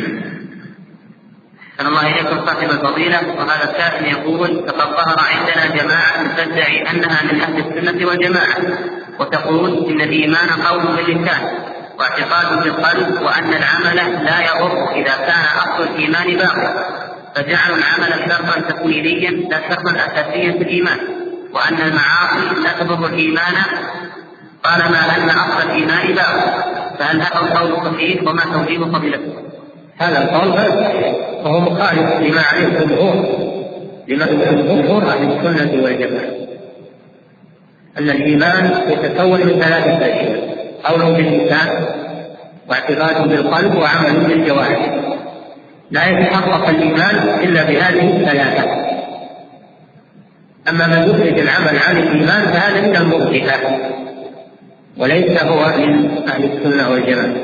C: أحسن الله إليكم صاحب الفضيلة. وهذا السائل يقول: فقد ظهر عندنا جماعة تدعي أنها من أهل السنة والجماعة وتقول إن الإيمان قول باللسان واعتقاد بالقلب وأن العمل لا يضر إذا كان أصل الإيمان باقي، فجعلوا العمل شرطا تكوينيا لا شرطا أساسيا في الإيمان، وأن المعاصي لا تضر الإيمان طالما أن أصل الإيمان باقي، فهل هذا القول صحيح وما توجيه فضيلته؟
B: هذا القول وهو مخالف لما عليه الجمهور لما الجمهور أهل السنة والجماعة، أن الإيمان يتكون من ثلاثة أشياء: قول باللسان واعتقاد بالقلب وعمل بالجوارح. لا يتحقق الإيمان إلا بهذه الثلاثة. أما من يخرج العمل عن الإيمان فهذا من المرجئة وليس هو من أهل السنة والجماعة.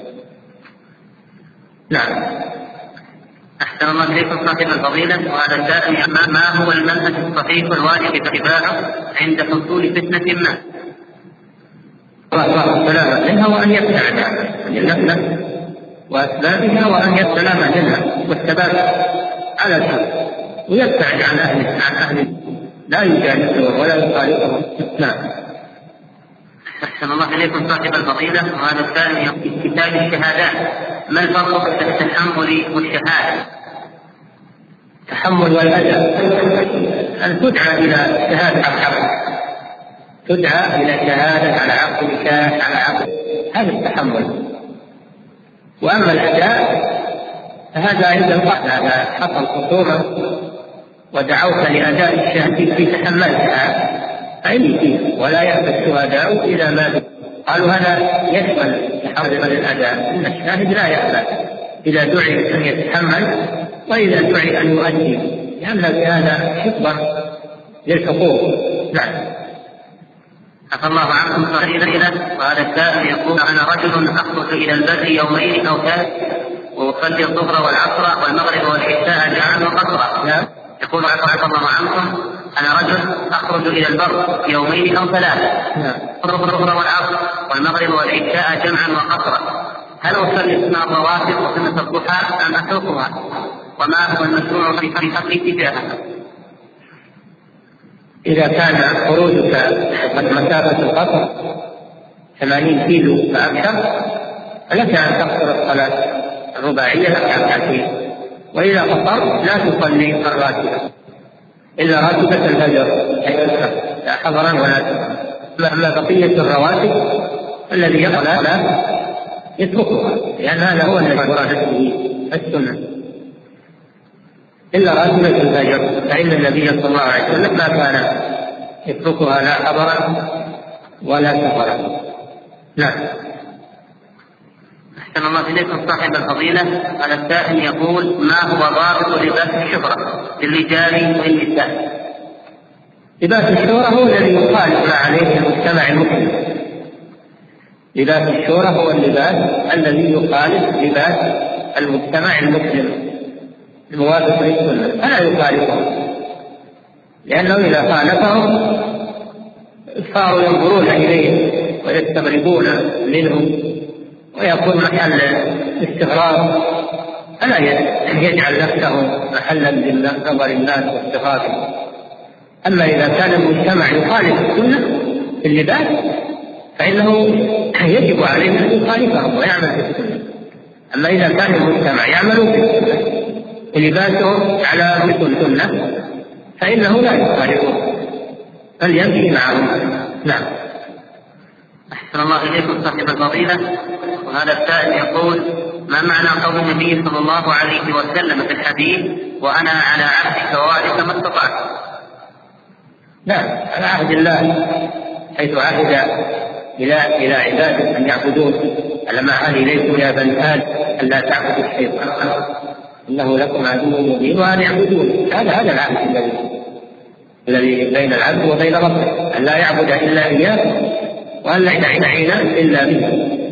B: نعم.
C: أحسن الله إليكم صاحب الفضيلة. وهذا السائل: ما هو المنهج الصحيح الواجب اتباعه عند حصول فتنة ما؟
B: الله السلامة منها وأن يبتعد عن النفس وأسبابها وأن يسلم منها والثبات على الحق ويبتعد عن أهل عن أهل لا يجالسهم ولا يخالفهم. نعم.
C: أحسن الله إليكم صاحب الفضيلة. وهذا السائل: في كتاب الشهادات ما الفرق بين التحمل والشهادة؟
B: التحمل والأذى أن تدعى إلى شهادة على الحق، تدعى إلى شهادة على عقل كاش على عقل، هذا التحمل. وأما الأداء فهذا عند القتل، هذا حصل خصومة ودعوت لأداء الشهادة في تحملتها فإني فيه ولا يأبى الشهداء إذا ماتوا. قالوا هذا يشمل تحمل الأداء، إن الشاهد لا يأبى إذا دعي أن يتحمل وإذا دعي أن يؤدي، لأن هذا حفظا للحقوق. نعم.
C: عفى الله عنكم فضيلة. وهذا السائل يقول: أنا رجل أخرج إلى البر يومين أو ثلاث وأصلي الظهر والعصر والمغرب والعشاء جمعا وقصرا. يقول: عفى الله عنكم أنا رجل أخرج إلى البر يومين أو ثلاثة الظهر والعصر والمغرب والعشاء جمعا وقصرا، هل أصلي سنة الرواتب وسنة الضحى أم أتركها؟ وما هو المشروع في حقي تجاهها؟
B: إذا كان خروجك مسافة القصر ثمانين كيلو فأكثر فلك أن تقصر الصلاة الرباعية ركعتين، وإذا قصرت لا تصلي الراتبة إلا راتبة الفجر لا حضرا ولا سفرا. أما بقية الرواتب الذي يقرأ لا يتركها، لأن هذا هو الذي ورد به السنة، إلا راتبة الفجر فإن النبي صلى الله عليه وسلم ما كان يتركها لا حضرا ولا سفرا. نعم.
C: أحسن الله إليكم صاحب الفضيلة. على السائل يقول: ما هو ضابط لباس الشهرة للرجال والنساء؟
B: لباس الشهرة هو الذي يخالف ما عليه المجتمع المسلم. لباس الشهرة هو اللباس الذي يخالف لباس المجتمع المسلم الموافق للسنة، فلا يخالفهم، لأنه إذا خالفهم صاروا ينظرون إليه ويستغربون منه ويكون محل استغراب، فلا يجعل نفسه محلا لنظر الناس واستغرابهم. أما إذا كان المجتمع يخالف السنة في اللباس فإنه يجب عليه أن يخالفهم ويعمل في السنة. أما إذا كان المجتمع يعمل في السنة ولباسهم على مثل السنة فإنه لا يخالفهم بل يمشي معهم. نعم.
C: أحسن الله إليكم صاحب الفضيلة. وهذا السائل يقول: ما معنى قول النبي صلى الله عليه وسلم في الحديث: وأنا على عهدك ووعدك ما استطعت؟
B: نعم، على عهد الله حيث عهد إلى إلى عباده أن يعبدون، ألم أعهد إليكم يا بني آدم ألا تعبدوا الشيطان إنه لكم عدو مبين وأن يعبدون. هذا هذا العهد الذي الذي بين العبد وبين ربه، أن لا يعبد إلا إياه وأن لا يستعين إلا به.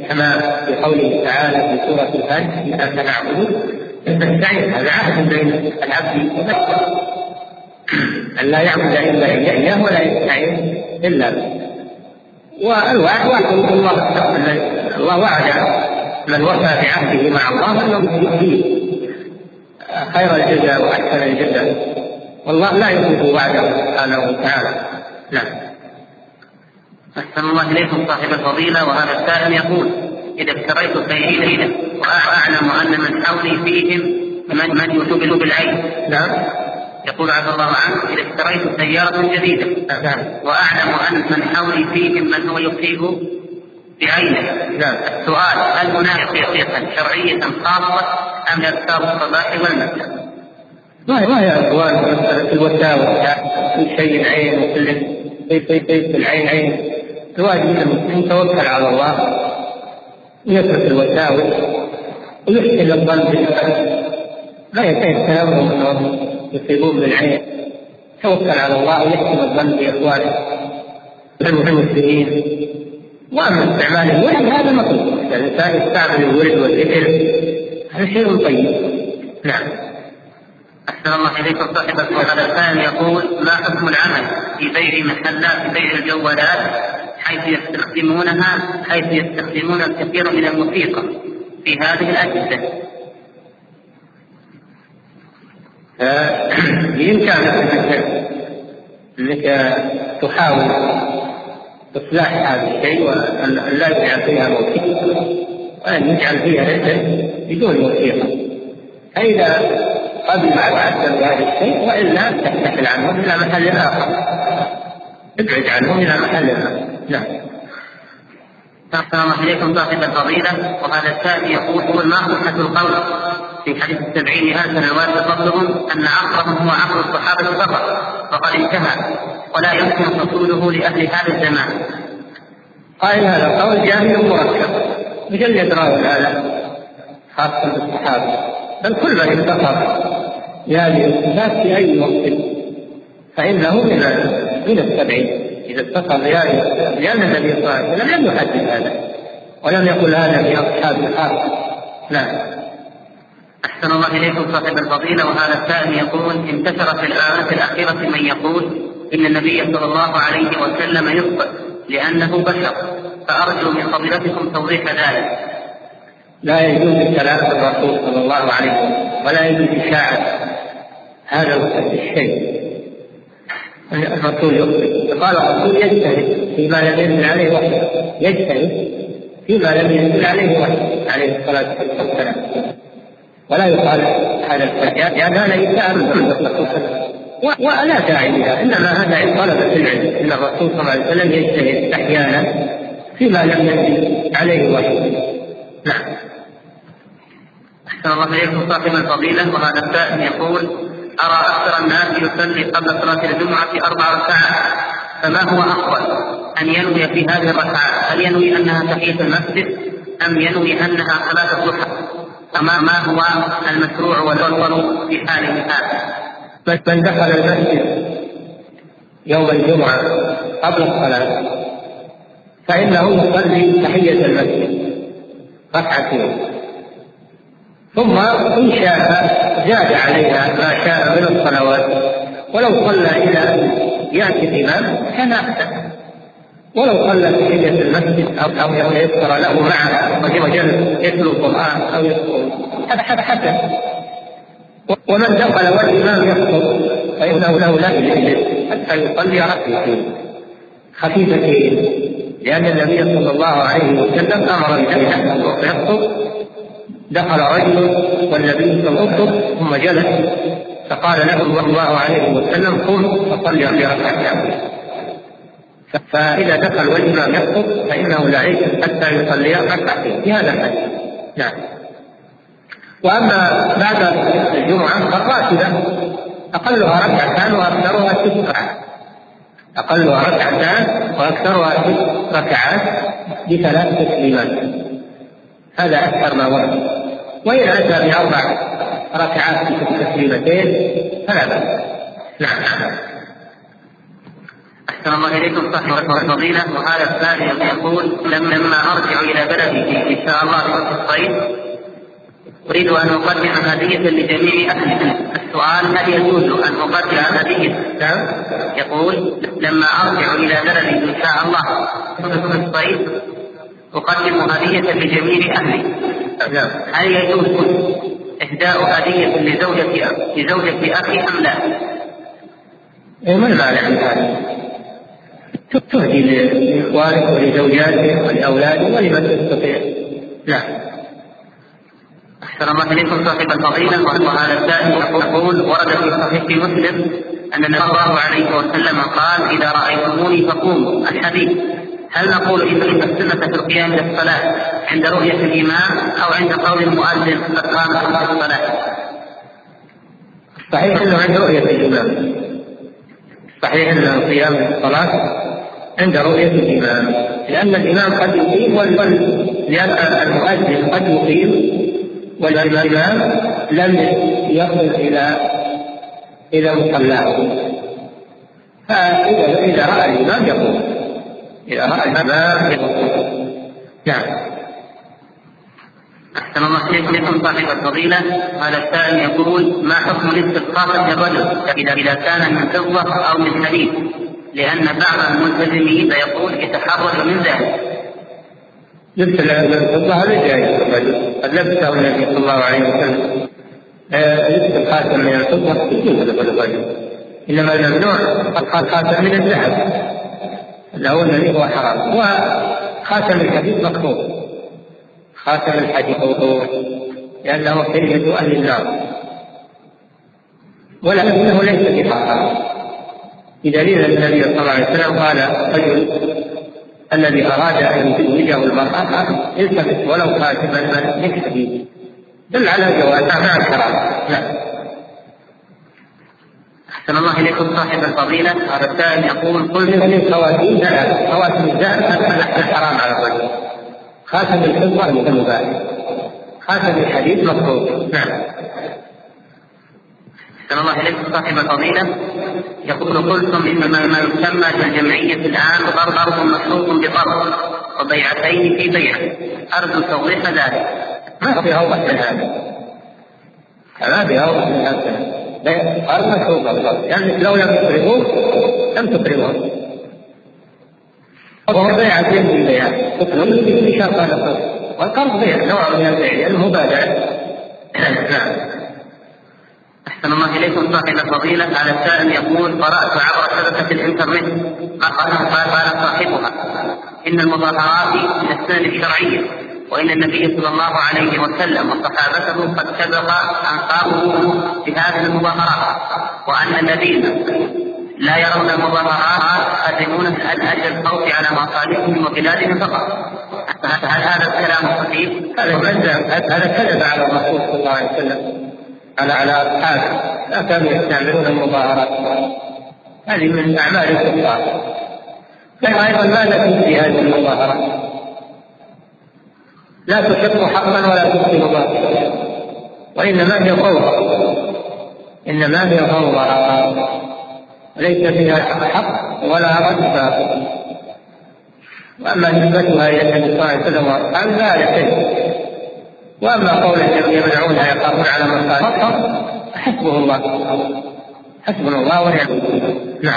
B: كما في قوله تعالى في سورة الفجر إياك نعبد نستعين. هذا عهد بين العبد ونفسه أن لا يعبد إلا إياه ولا يستعين إلا به. والوعد وعد الله، الله وعد من وفى بعهده مع الله أنه يؤتيه خير الجزاء وأحسن الجزاء، والله لا يخلف وعده سبحانه وتعالى. نعم.
C: أحسن الله إليكم صاحب الفضيلة. وهذا السائل يقول: إذا اشتريت سيارة وأعلم أن من حولي فيهم من من يشغل بالعين.
B: نعم.
C: يقول عفى الله عنه: إذا اشتريت سيارة جديدة
B: نعم.
C: وأعلم أن من حولي فيهم من هو يصيب بعينه.
B: نعم.
C: السؤال: هل هناك طريقة شرعية خاصة أم أذكار الصباح والمساء؟
B: ما هي ما هي أقوال مسألة الوساوس، كل شيء عين وكل بيت بيت بيت العين عين. الواجب أن المسلم يتوكل على الله ويترك الوساوس ويحسن الظن بالله، لا يتهمهم أنهم يصيبون بالعين. توكل على الله ويحسن الظن بإخوانه المسلمين. وأما استعمال الورد هذا مطلوب، الإنسان يستعمل الورد والذكر هذا شيء طيب. نعم.
C: أحسن الله إليكم صاحب السؤال الثاني يقول: ما حكم العمل في بيع محلات بيع الجوالات حيث يستخدمونها حيث يستخدمون الكثير من الموسيقى في هذه الأجهزة؟
B: بإمكانك أنك تحاول إصلاح هذا الشيء وأن لا يجعل فيها موسيقى وأن يجعل فيها رزق بدون موسيقى. فإذا قبل وعدت بهذا الشيء وإلا تحتفل عنهم إلى محل آخر، ابعد عنهم إلى محل آخر. نعم.
C: أحسن الله إليكم صاحب الفضيلة. وهذا السائل يقول: ما صحة القول في حديث السبعين ألف سنوات قبلهم أن عصرهم هو عصر الصحابة فقط وقد انتهى ولا يمكن حصوله لأهل هذا الزمان؟
B: قائل هذا القول جاهل مركب مجلد راوي الآلة خاصة بالصحابة، بل كل من افتقر لهذه الصفات في أي وقت فإنه من من السبعين إذا افتقر لهذه، لأن النبي صلى الله عليه وسلم لم يحدد هذا ولم يقل هذا في أصحاب الحق. نعم.
C: أحسن الله إليكم صاحب الفضيلة. وهذا السائل يقول: انتشر في الآونة الأخيرة من يقول إن النبي صلى الله عليه وسلم يخطئ لأنه بشر، فأرجو من فضيلتكم توضيح ذلك.
B: لا يجوز الكلام عن الرسول صلى الله عليه وسلم ولا يجوز إشاعة هذا الشيء. الرسول يخطئ، قال الرسول يجتهد فيما لم ينزل عليه وحي، يجتهد فيما لم ينزل عليه وحي عليه الصلاة والسلام، ولا يقال هذا الكلام يعني هذا يتهم من الرسول ولا داعي لها، إنما هذا عند طلبة العلم إن الرسول صلى الله عليه وسلم يجتهد أحيانا فيما لم ينزل عليه وحي. نعم.
C: أحسن الله إليكم صاحب الفضيلة. وهذا السائل يقول: أرى أكثر الناس يصلي قبل صلاة الجمعة أربع ركعات، فما هو أفضل أن ينوي في هذه الركعات؟ هل ينوي أنها تحية المسجد أم ينوي أنها صلاة الضحى؟ فما ما هو المشروع والأفضل في حال هذا؟
B: من دخل المسجد يوم الجمعة قبل الصلاة فإنه يصلي تحية المسجد ركعتين، ثم إن شاء زاد عليها ما شاء من الصلوات، ولو صلى إلى أن يأتي الإمام كان أحسن، ولو صلى تحية المسجد أو أو يسر له معها وجلس يتلو القرآن أو يذكر هذا حسن. ومن دخل والإمام يخطب فإنه له لا يجلس حتى يصلي ركعتين خفيفتين، لأن النبي صلى الله عليه وسلم أمر بذلك وهو يخطب. دخل رجل والنبي صلى الله عليه وسلم ثم جلس فقال له صلى الله عليه وسلم: قم فصلي ركعتين. فإذا دخل والإمام يخطب فإنه لا يجلس حتى يصلي ركعتين في هذا الحديث. نعم. وأما بعد الجمعة فالراتبة أقلها ركعتان وأكثرها ست ركعات، أقلها ركعتان وأكثرها ست ركعات بثلاث تسليمات، هذا أكثر ما ورد. وإن أتى بأربع ركعات بست تسليمتين فلا بأس. نعم.
C: أحسن الله إليكم صاحب الفضيلة. وهذا السائل يقول لما أرجع إلى بلدي إن شاء الله في الصيف أريد أن أقدم هدية لجميع أهلي. السؤال: هل يجوز أن أقدم هدية؟ يقول: لما أرجع إلى بلدي إن شاء الله في الصيف أقدم هدية لجميع أهلي، هل يجوز إهداء هدية لزوجة لزوجة أخي أم لا؟
B: ما المانع من هذا؟ تهدي لإخوانك ولزوجاتك ولأولادك ولمن تستطيع. نعم.
C: أحسن الله إليكم صاحب الفضيلة. وهذا السائل يقول: ورد في صحيح مسلم أن النبي صلى الله عليه وسلم قال: إذا رأيتموني فقوموا. الحديث: هل نقول إن السنة في القيام للصلاة عند رؤية الإمام أو عند قول المؤذن قد قامت الصلاة؟
B: صحيح أنه عند رؤية الإمام، صحيح أن القيام للصلاة عند رؤية الإمام، لأن الإمام قد يقيم لأن المؤذن قد يقيم والإمام لم يصل إلى إلى مصلاه، فإذا إذا رأى الإمام يقول إذا رأى الإمام يقول. نعم.
C: أحسن الله إليكم صاحب الفضيلة. هذا السائل يقول: ما حكم لبس الخاتم للرجل إذا إذا كان من فضة أو من حديد؟ لأن بعض الملتزمين يقول يتحرج من ذلك.
B: لبس الفضة هذا جائز للرجل، قد لبسه النبي صلى الله عليه وسلم. لبس الخاتم من الفضة يجوز للرجل، إنما الممنوع الخاتم من الذهب له الذي هو حرام، وخاتم الحديد مكروه. خاتم الحديد مكروه لأنه حلية أهل النار، ولكنه ليس بحرام، بدليل أن النبي صلى الله عليه وسلم قال: الرجل الذي أراد أن يزوجه المرأة التمس ولو خاتما من حديد، دل على جوازها مع الحرام. نعم.
C: أحسن الله إليكم صاحب الفضيلة. هذا السائل يقول:
B: قل من الخواتيم ثلاث: خواتم الذهب الحرام على الرجل، خاتم الفضة المباح، خاتم الحديد مكروه. نعم.
C: أحسن الله إليكم صاحب الفضيلة. يقول: قلتم إن ما يسمى بالجمعية الآن ضرب مشروط بضرب وبيعتين في بيع، أرجو توضيح ذلك.
B: ما في أوضح من هذا، ما في أوضح من هذا. قال مشروط بالضرب، يعني لو لم تقربوه لم تقربوه. وهو بيعتين في البيع تقرب في شرط هذا، والقرض بيع نوع من البيع لأنه مبادرة. نعم.
C: أحسن الله إليكم صاحب الفضيلة. على السائل يقول: قرأت عبر شبكة الإنترنت مقالة قال صاحبها إن المظاهرات من السنن الشرعية، وإن النبي صلى الله عليه وسلم وصحابته قد سبق أن قاموا بهذه المظاهرات، وأن الذين لا يرون المظاهرات قادمون من أجل الخوف على مصالحهم وبلادهم فقط. هل هذا الكلام صحيح؟
B: هذا كذب على الرسول صلى الله عليه وسلم على على أصحابه، لا كانوا يستعملون المظاهرات، هذه من أعمال الكفار. فأيضا ما لكم في هذه المظاهرات؟ لا تحق حقا ولا تبطل باطلا، وإنما هي فوضى، إنما هي فوضى وليس فيها حق ولا رد باطل. وأما نسبتها إلى النبي صلى الله عليه وسلم وأصحابه لا شيء. وأما قول يمنعونها يخافون على مصالحهم حسبه الله، حسبنا الله ونعم الوكيل. نعم.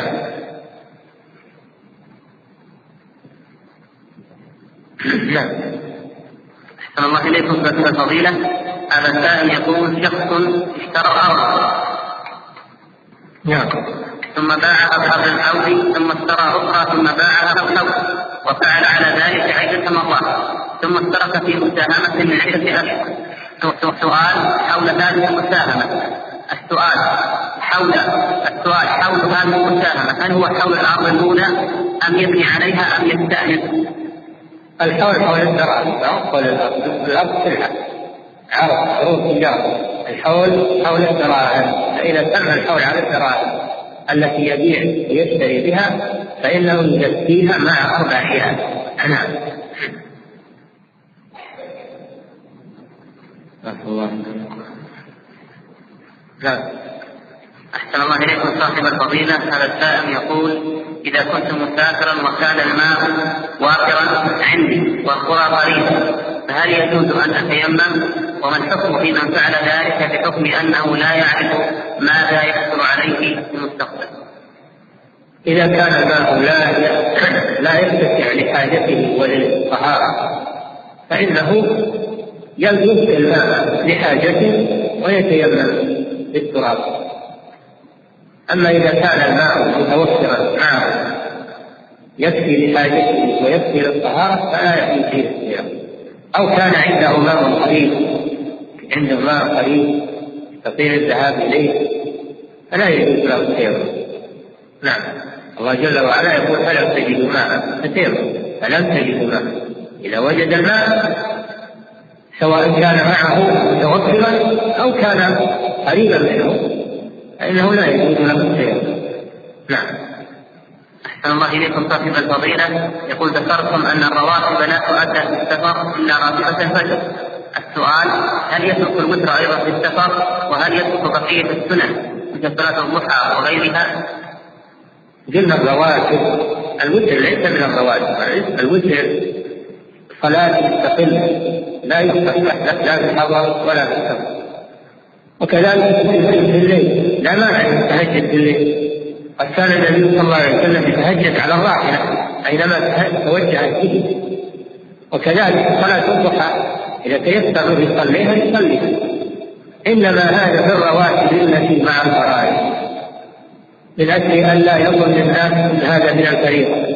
B: نعم.
C: أحسن الله إليكم صاحب الفضيلة. هذا السائل يقول: شخص اشترى أرض
B: نعم
C: ثم باعها بأرض الحوض، ثم اشترى أخرى ثم باعها بالحوض، وفعل على ذلك عدة مرات، ثم اشترك في مساهمة من عدة أشهر. سؤال حول هذه المساهمة السؤال حول السؤال حول هذه المساهمة هل هو حول الأرض الأولى أم يبني عليها أم يستأنف؟
B: الحول حول الدراهم، حول الأرض كلها عرض عروض تجارة. الحول حول الدراهم، فإذا تم الحول على الدراهم التي يبيع ويشتري بها فإنه يزكيها مع أرباحها. نعم. الله.
C: أحسن الله إليكم صاحب الفضيلة. هذا السائل يقول: إذا كنت مسافرا وكان الماء وافرا عندي والقرى قريبة فهل يجوز أن أتيمم؟ وما الحكم في من فعل ذلك بحكم أنه لا يعرف ماذا يحصل عليه في المستقبل؟
B: إذا كان الماء لا لا يتسع لحاجته وللطهارة فإنه يلبس الماء لحاجته ويتيمم بالتراب. أما إذا كان الماء متوفرا معه يكفي لحاجته ويكفي للطهارة فلا يكفي فيه التيمم. أو كان عنده ماء قريب عنده ماء قريب يستطيع الذهاب إليه فلا يجوز له التيمم. نعم، الله جل وعلا يقول فلم تجدوا ماء فتيمموا، فلم تجدوا ماء. إذا وجد الماء سواء كان معه متوفرا أو كان قريبا منه فإنه لا يجوز له التيمم. نعم.
C: أحسن الله إليكم صاحب الفضيلة. يقول ذكرتم أن الرواتب لا تؤدى في السفر إلا راتبة الفجر. السؤال: هل يترك الوتر أيضا في السفر؟ وهل يترك بقية السنن مثل صلاة الضحى وغيرها؟
B: قلنا الرواتب، الوتر ليس من الرواتب، الوتر صلاة مستقلة لا يستقبح لا في الحضر ولا في السفر. وكذلك في الليل لا مانع من التهجد في الليل، قد كان النبي صلى الله عليه وسلم يتهجد على الراحلة أينما توجهت به. وكذلك صلاة الضحى إذا تيسر به يصليها يصليها، إنما هذا في الرواتب التي مع الفرائض من أجل أن لا يظن الناس أن هذا من الفريضة،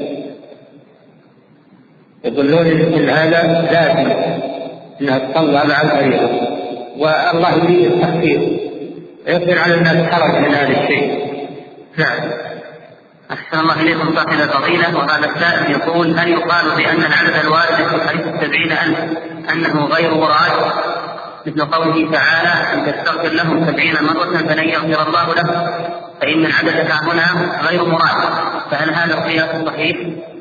B: يظنون أن هذا لازم أنها تصلى مع الفريضة، والله يريد التخفيف ويصير على الناس حرج من هذا الشيء. نعم.
C: أحسن الله إليكم صاحب الفضيلة. وهذا السائل يقول: هل يقال بأن العدد الوارد في حديث السبعين ألف أنه غير مراد مثل قوله تعالى: أن تستغفر لهم سبعين مرة فلن يغفر الله لهم، فإن العدد هنا غير مراد، فهل هذا القياس صحيح؟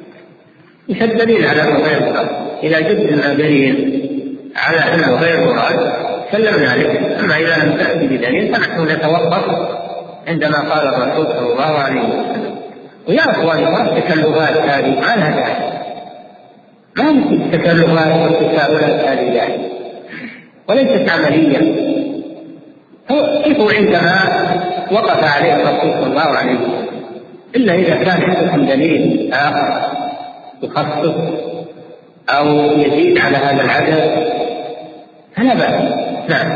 B: مش الدليل على أنه غير مراد؟ إذا جبنا دليل على أنه غير مراد سلمنا عليه، أما إذا لم تأتي بدليل فنحن نتوقف عندما قال الرسول صلى الله عليه وسلم. ويا أخواني التكلفات هذه ما لها داعي، ما هي التكلفات والتساؤلات هذه داعي وليست عملية. كيف عندما وقف عليه الرسول صلى الله عليه وسلم إلا إذا كان عندكم دليل آخر يخصص أو يزيد على هذا العدد فلا بأس. نعم.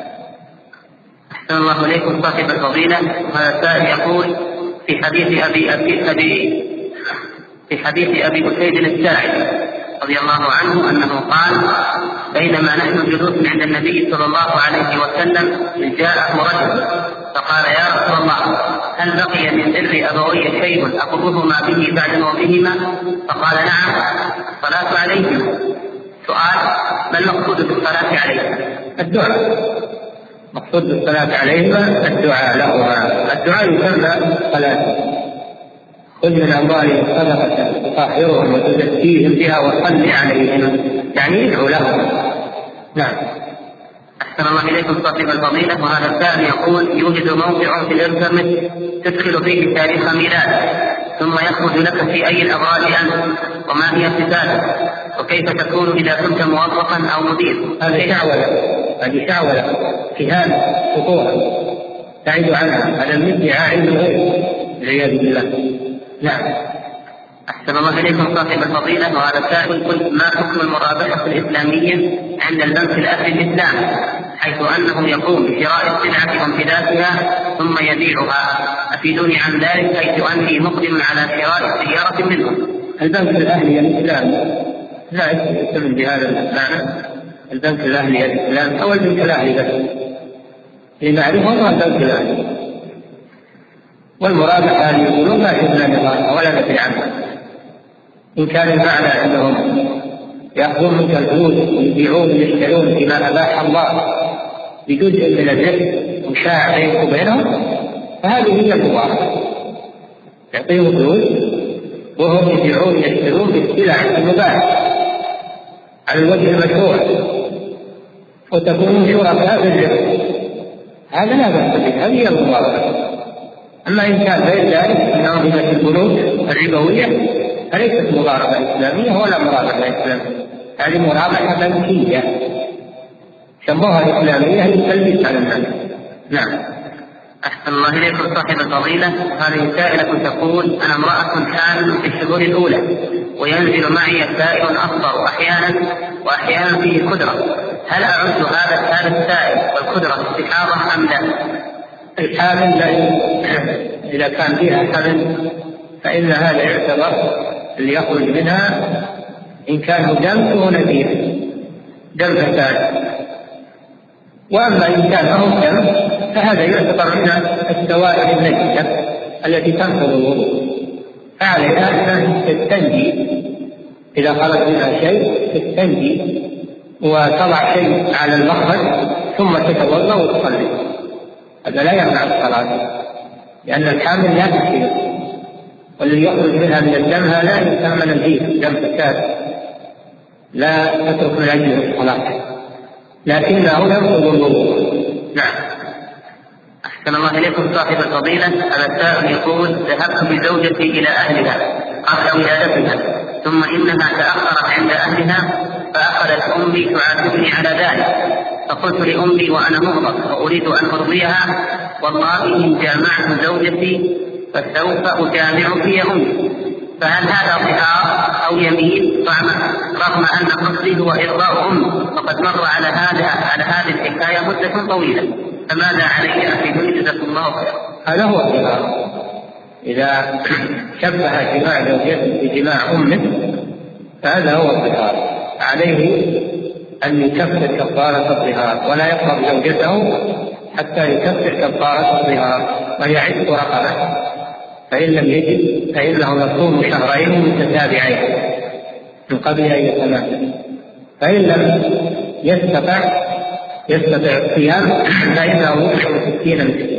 C: أحسن الله إليكم صاحب الفضيلة. وهذا السائل يقول: في حديث أبي أبي, أبي في حديث أبي أسيد الساعدي رضي الله عنه أنه قال: بينما نحن جلوس عند النبي صلى الله عليه وسلم جاءه رجل فقال: يا رسول الله، هل بقي من بر أبوي شيء أقرهما به بعد موتهما؟ فقال: نعم، الصلاة عليهما. سؤال: ما المقصود بالصلاة عليهما؟
B: الدعاء. مقصود بالصلاة عليهما الدعاء لهما. الدعاء يسمى صلاة. خذ من أموالهم صدقة تطهرهم وتزكيهم بها وصل عليهم، يعني يدعو لهم. نعم.
C: أحسن الله إليكم صاحب الفضيلة. وهذا السائل يقول: يوجد موقع في الإنترنت تدخل فيه تاريخ ميلاد ثم يخرج لك في أي الأبراج أنت، وما هي صفاتك، وكيف تكون إذا كنت موظفا أو مدير؟
B: هذا شعوذة، هذه شعوذة كهانة خطورة تعيد عنها. هذا من ادعاء علم الغيب والعياذ بالله. نعم.
C: أحسن الله إليكم صاحب الفضيلة. وهذا السائل: قلت ما حكم المرابحة الإسلامية عند البنك الأهلي الإسلامي حيث أنه يقوم بشراء السلعة وامتلاكها ثم يبيعها؟ أفيدوني عن ذلك حيث أني مقدم على شراء سيارة منهم.
B: البنك الأهلي الإسلامي لا يستمر بهذا المعنى. البنك الأهلي الإسلامي أو البنك الأهلي بس لمعرفة البنك الأهلي. والمرابحة هذه يقولون ما شفنا نظامها ولا ندري عنها. إن كان المعنى أنهم يأخذون منك الفلوس ويبيعون ويشترون فيما أباح الله بجزء من الربح مشاع بينك وبينهم فهذه هي المرابحة. يعطيهم فلوس وهم يبيعون ويشترون بالسلع المباحة على الوجه المشروع وتكونون شركاء في الربح، هذا لا بأس به، هذه هي المرابحة. أما إن كان غير ذلك من أنظمة البنوك الربوية فليست مضاربة إسلامية ولا مرابحة إسلامية، هذه مرابحة بنكية سموها إسلامية للتلبيس على الناس. نعم.
C: أحسن الله إليكم صاحب الفضيلة. هذه سائلة تقول: أنا امرأة حامل في الشهور الأولى وينزل معي سائل أصفر أحيانا وأحيانا فيه قدرة، هل أعد هذا هذا السائل والقدرة استحاضة أم لا؟
B: الحامل لا، إذا كان فيها حمل فإن هذا يعتبر اللي يخرج منها إن كان دم فهو نزيف دم فساد، وأما إن كان أو دم فهذا يعتبر من السوائل النجسة التي تنقض الوضوء، فعليها أن تستنجي إذا خرج منها شيء، تستنجي وتضع شيء على المخرج ثم تتوضأ وتصلي، هذا لا يمنع الصلاة لأن الحامل لا تحيض، والذي يخرج منها من الدم هذا يسمى نزيف دم فساد لا تترك من أجله الصلاة لكنه ينقض الوضوء. نعم.
C: أحسن الله إليكم صاحب الفضيلة. السائل يقول: ذهبت بزوجتي إلى أهلها قبل ولادتها ثم إنها تأخرت عند أهلها فأخذت أمي تعاتبني على ذلك، فقلت لأمي وأنا مغضب وأريد أن أرضيها: والله إن جامعت زوجتي فسوف أجامعك يا أمي، فهل هذا ظهار أو يمين رغم أن قصدي هو إرضاء أمي وقد مر على هذا على هذه الحكاية مدة طويلة، فماذا علي أفيدني جزاكم الله خيرا؟
B: هذا هو الظهار، إذا شبه جماع زوجته بجماع أمه فهذا هو الظهار، عليه أن يكفر كفارة الظهار ولا يقرب زوجته حتى يكفر كفارة الظهار وهي عتق رقبة، فإن لم يجد فإنه يصوم شهرين متتابعين من قبل أن يتماسك، فإن لم يستطع يستطيع الصيام فإنه يطعم ستين مسكينا